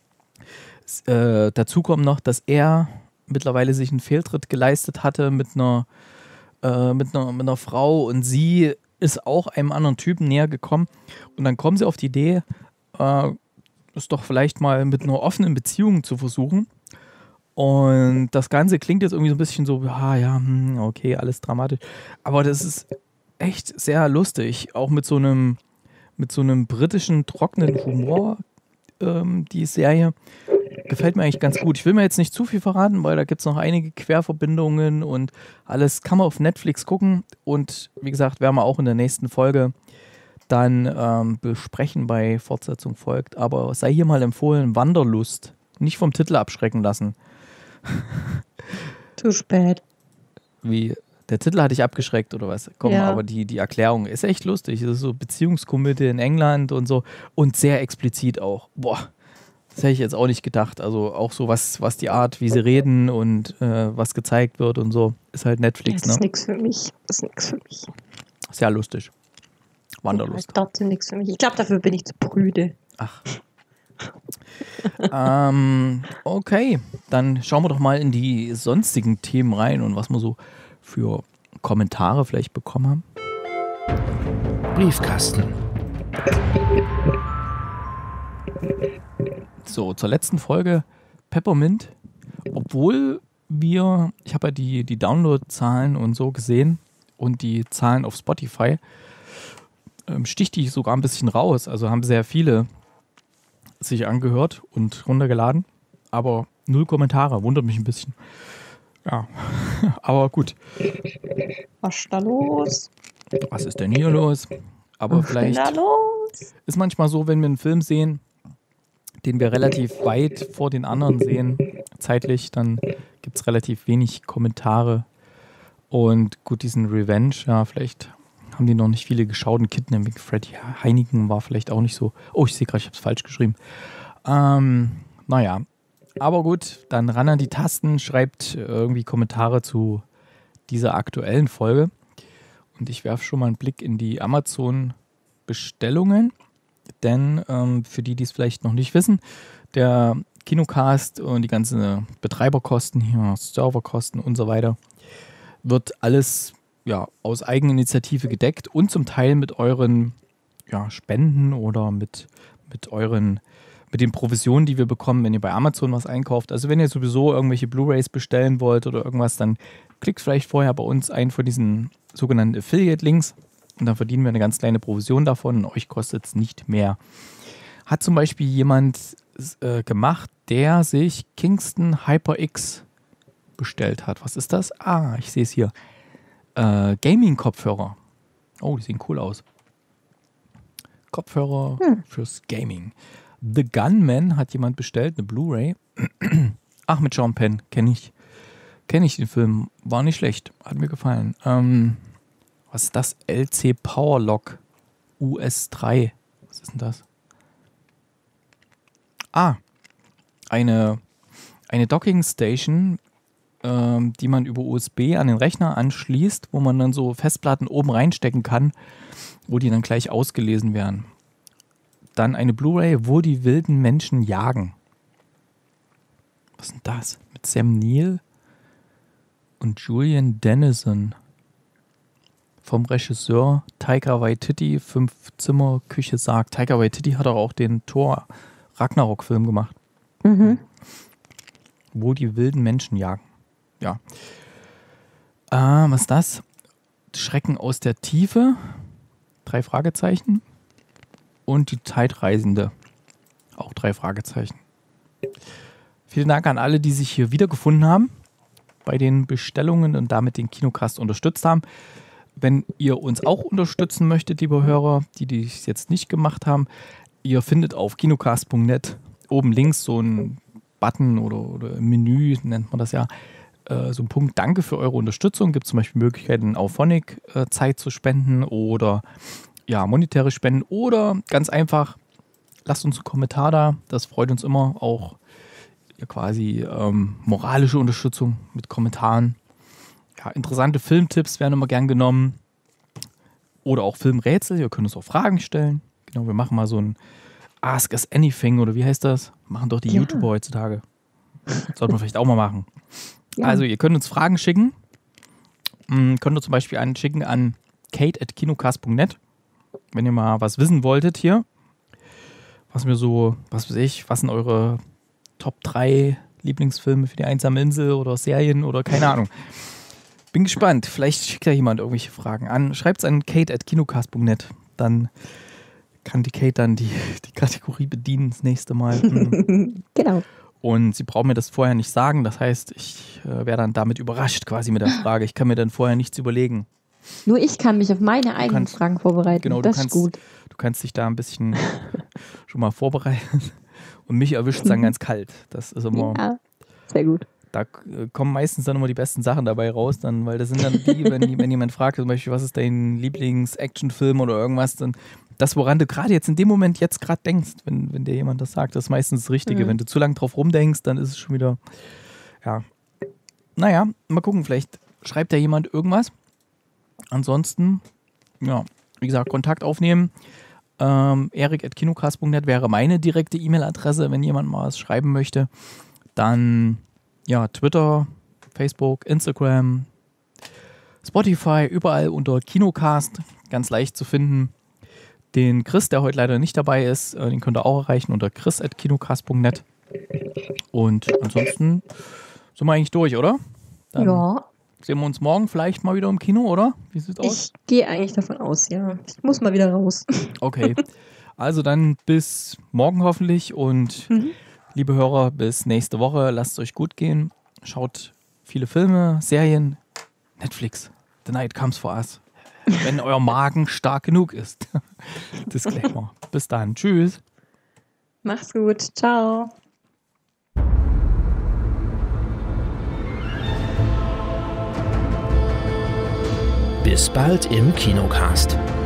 Äh, dazu kommt noch, dass er mittlerweile sich einen Fehltritt geleistet hatte mit einer, äh, mit einer, mit einer Frau und sie ist auch einem anderen Typen näher gekommen und dann kommen sie auf die Idee, äh, es doch vielleicht mal mit einer offenen Beziehung zu versuchen und das Ganze klingt jetzt irgendwie so ein bisschen so, ja, ja, okay, alles dramatisch, aber das ist echt sehr lustig, auch mit so einem, mit so einem britischen, trockenen Humor, ähm, die Serie. Gefällt mir eigentlich ganz gut. Ich will mir jetzt nicht zu viel verraten, weil da gibt es noch einige Querverbindungen und alles kann man auf Netflix gucken. Und wie gesagt, werden wir auch in der nächsten Folge dann ähm, besprechen bei Fortsetzung folgt. Aber sei hier mal empfohlen, Wanderlust. Nicht vom Titel abschrecken lassen. Zu spät. Wie? Der Titel hat dich abgeschreckt oder was? Komm, ja. Aber die, die Erklärung ist echt lustig. Das ist so Beziehungskomödie in England und so. Und sehr explizit auch. Boah. Das hätte ich jetzt auch nicht gedacht. Also auch so, was, was die Art, wie sie reden und äh, was gezeigt wird und so, ist halt Netflix. Das ist ne? nichts für mich. Das ist nichts für mich. Sehr lustig. Wanderlust. Das ist nichts für mich. Ich glaube, dafür bin ich zu prüde. Ach. ähm, okay, dann schauen wir doch mal in die sonstigen Themen rein und was wir so für Kommentare vielleicht bekommen haben. Briefkasten. So, zur letzten Folge Peppermint. Obwohl wir, ich habe ja die, die Download-Zahlen und so gesehen und die Zahlen auf Spotify, ähm, sticht die sogar ein bisschen raus. Also haben sehr viele sich angehört und runtergeladen, aber null Kommentare, wundert mich ein bisschen. Ja, aber gut. Was ist da los? Was ist denn hier los? Aber Was vielleicht ist da los? ist manchmal so, wenn wir einen Film sehen, den wir relativ weit vor den anderen sehen, zeitlich, dann gibt es relativ wenig Kommentare. Und gut, diesen Revenge, ja, vielleicht haben die noch nicht viele geschaut. Und Kidnapping Freddy Heineken war vielleicht auch nicht so. Oh, ich sehe gerade, ich habe es falsch geschrieben. Ähm, naja, aber gut, dann ran an die Tasten, schreibt irgendwie Kommentare zu dieser aktuellen Folge. Und ich werfe schon mal einen Blick in die Amazon-Bestellungen. Denn ähm, für die, die es vielleicht noch nicht wissen, der Kinocast und die ganzen Betreiberkosten hier, Serverkosten und so weiter, wird alles ja, aus Eigeninitiative gedeckt und zum Teil mit euren ja, Spenden oder mit, mit euren mit den Provisionen, die wir bekommen, wenn ihr bei Amazon was einkauft. Also wenn ihr sowieso irgendwelche Blu-Rays bestellen wollt oder irgendwas, dann klickt vielleicht vorher bei uns einen von diesen sogenannten Affiliate-Links und dann verdienen wir eine ganz kleine Provision davon und euch kostet es nicht mehr. Hat zum Beispiel jemand äh, gemacht, der sich Kingston HyperX bestellt hat. Was ist das? Ah, ich sehe es hier. Äh, Gaming-Kopfhörer. Oh, die sehen cool aus. Kopfhörer hm. fürs Gaming. The Gunman hat jemand bestellt, eine Blu-ray. Ach, mit Sean Penn, kenne ich. Kenne ich den Film. War nicht schlecht. Hat mir gefallen. Ähm, was ist das? L C Powerlock U S drei. Was ist denn das? Ah, eine, eine Docking Station, ähm, die man über U S B an den Rechner anschließt, wo man dann so Festplatten oben reinstecken kann, wo die dann gleich ausgelesen werden. Dann eine Blu-ray, wo die wilden Menschen jagen. Was ist denn das? Mit Sam Neill und Julian Dennison. Vom Regisseur Taika Waititi, Fünf-Zimmer-Küche sagt. Taika Waititi hat auch den Thor Ragnarok-Film gemacht. Mhm. Wo die wilden Menschen jagen. Ja. Äh, was ist das? Schrecken aus der Tiefe. Drei Fragezeichen. Und die Zeitreisende. Auch drei Fragezeichen. Vielen Dank an alle, die sich hier wiedergefunden haben bei den Bestellungen und damit den Kinocast unterstützt haben. Wenn ihr uns auch unterstützen möchtet, liebe Hörer, die die es jetzt nicht gemacht haben, ihr findet auf kinocast punkt net oben links so einen Button oder, oder Menü, nennt man das ja, äh, so einen Punkt Danke für eure Unterstützung. Gibt zum Beispiel Möglichkeiten, auf Phonic äh, Zeit zu spenden oder ja, monetäre Spenden oder ganz einfach, lasst uns einen Kommentar da. Das freut uns immer. Auch ja, quasi ähm, moralische Unterstützung mit Kommentaren. Ja, interessante Filmtipps werden immer gern genommen. Oder auch Filmrätsel. Ihr könnt uns auch Fragen stellen. Genau, wir machen mal so ein Ask Us Anything oder wie heißt das? Machen doch die ja. YouTuber heutzutage. Sollten wir vielleicht auch mal machen. Ja. Also ihr könnt uns Fragen schicken. Mhm, könnt ihr zum Beispiel einen schicken an kate at kinocast punkt net. Wenn ihr mal was wissen wolltet hier, was mir so, was weiß ich, was sind eure Top drei Lieblingsfilme für die einsame Insel oder Serien oder keine Ahnung. Bin gespannt. Vielleicht schickt ja jemand irgendwelche Fragen an. Schreibt es an kate at kinocast punkt net. Dann kann die Kate dann die, die Kategorie bedienen das nächste Mal. Genau. Und sie braucht mir das vorher nicht sagen. Das heißt, ich äh, wäre dann damit überrascht quasi mit der Frage. Ich kann mir dann vorher nichts überlegen. Nur ich kann mich auf meine eigenen kannst, Fragen vorbereiten. Genau, das du kannst, ist gut. Du kannst dich da ein bisschen schon mal vorbereiten. Und mich erwischt es dann ganz kalt. Das ist immer. Ja, sehr gut. Da kommen meistens dann immer die besten Sachen dabei raus, dann, weil das sind dann die, wenn, wenn jemand fragt, zum Beispiel, was ist dein Lieblings-Actionfilm oder irgendwas, dann das, woran du gerade jetzt in dem Moment jetzt gerade denkst, wenn, wenn dir jemand das sagt, das ist meistens das Richtige. Mhm. Wenn du zu lange drauf rumdenkst, dann ist es schon wieder, ja. Naja, mal gucken, vielleicht schreibt da jemand irgendwas. Ansonsten, ja, wie gesagt, Kontakt aufnehmen. Ähm, erik at kinocast punkt net wäre meine direkte E-Mail-Adresse, wenn jemand mal was schreiben möchte. Dann, ja, Twitter, Facebook, Instagram, Spotify, überall unter Kinocast, ganz leicht zu finden. Den Chris, der heute leider nicht dabei ist, den könnt ihr auch erreichen unter chris at kinocast punkt net. Und ansonsten sind wir eigentlich durch, oder? Dann ja. Sehen wir uns morgen vielleicht mal wieder im Kino, oder? Wie sieht's aus? Ich gehe eigentlich davon aus, ja. Ich muss mal wieder raus. Okay. Also dann bis morgen hoffentlich und mhm. liebe Hörer, bis nächste Woche. Lasst es euch gut gehen. Schaut viele Filme, Serien, Netflix. The Night Comes for Us. Wenn euer Magen stark genug ist. Disclaimer. Bis dann. Tschüss. Mach's gut. Ciao. Bis bald im Kinocast.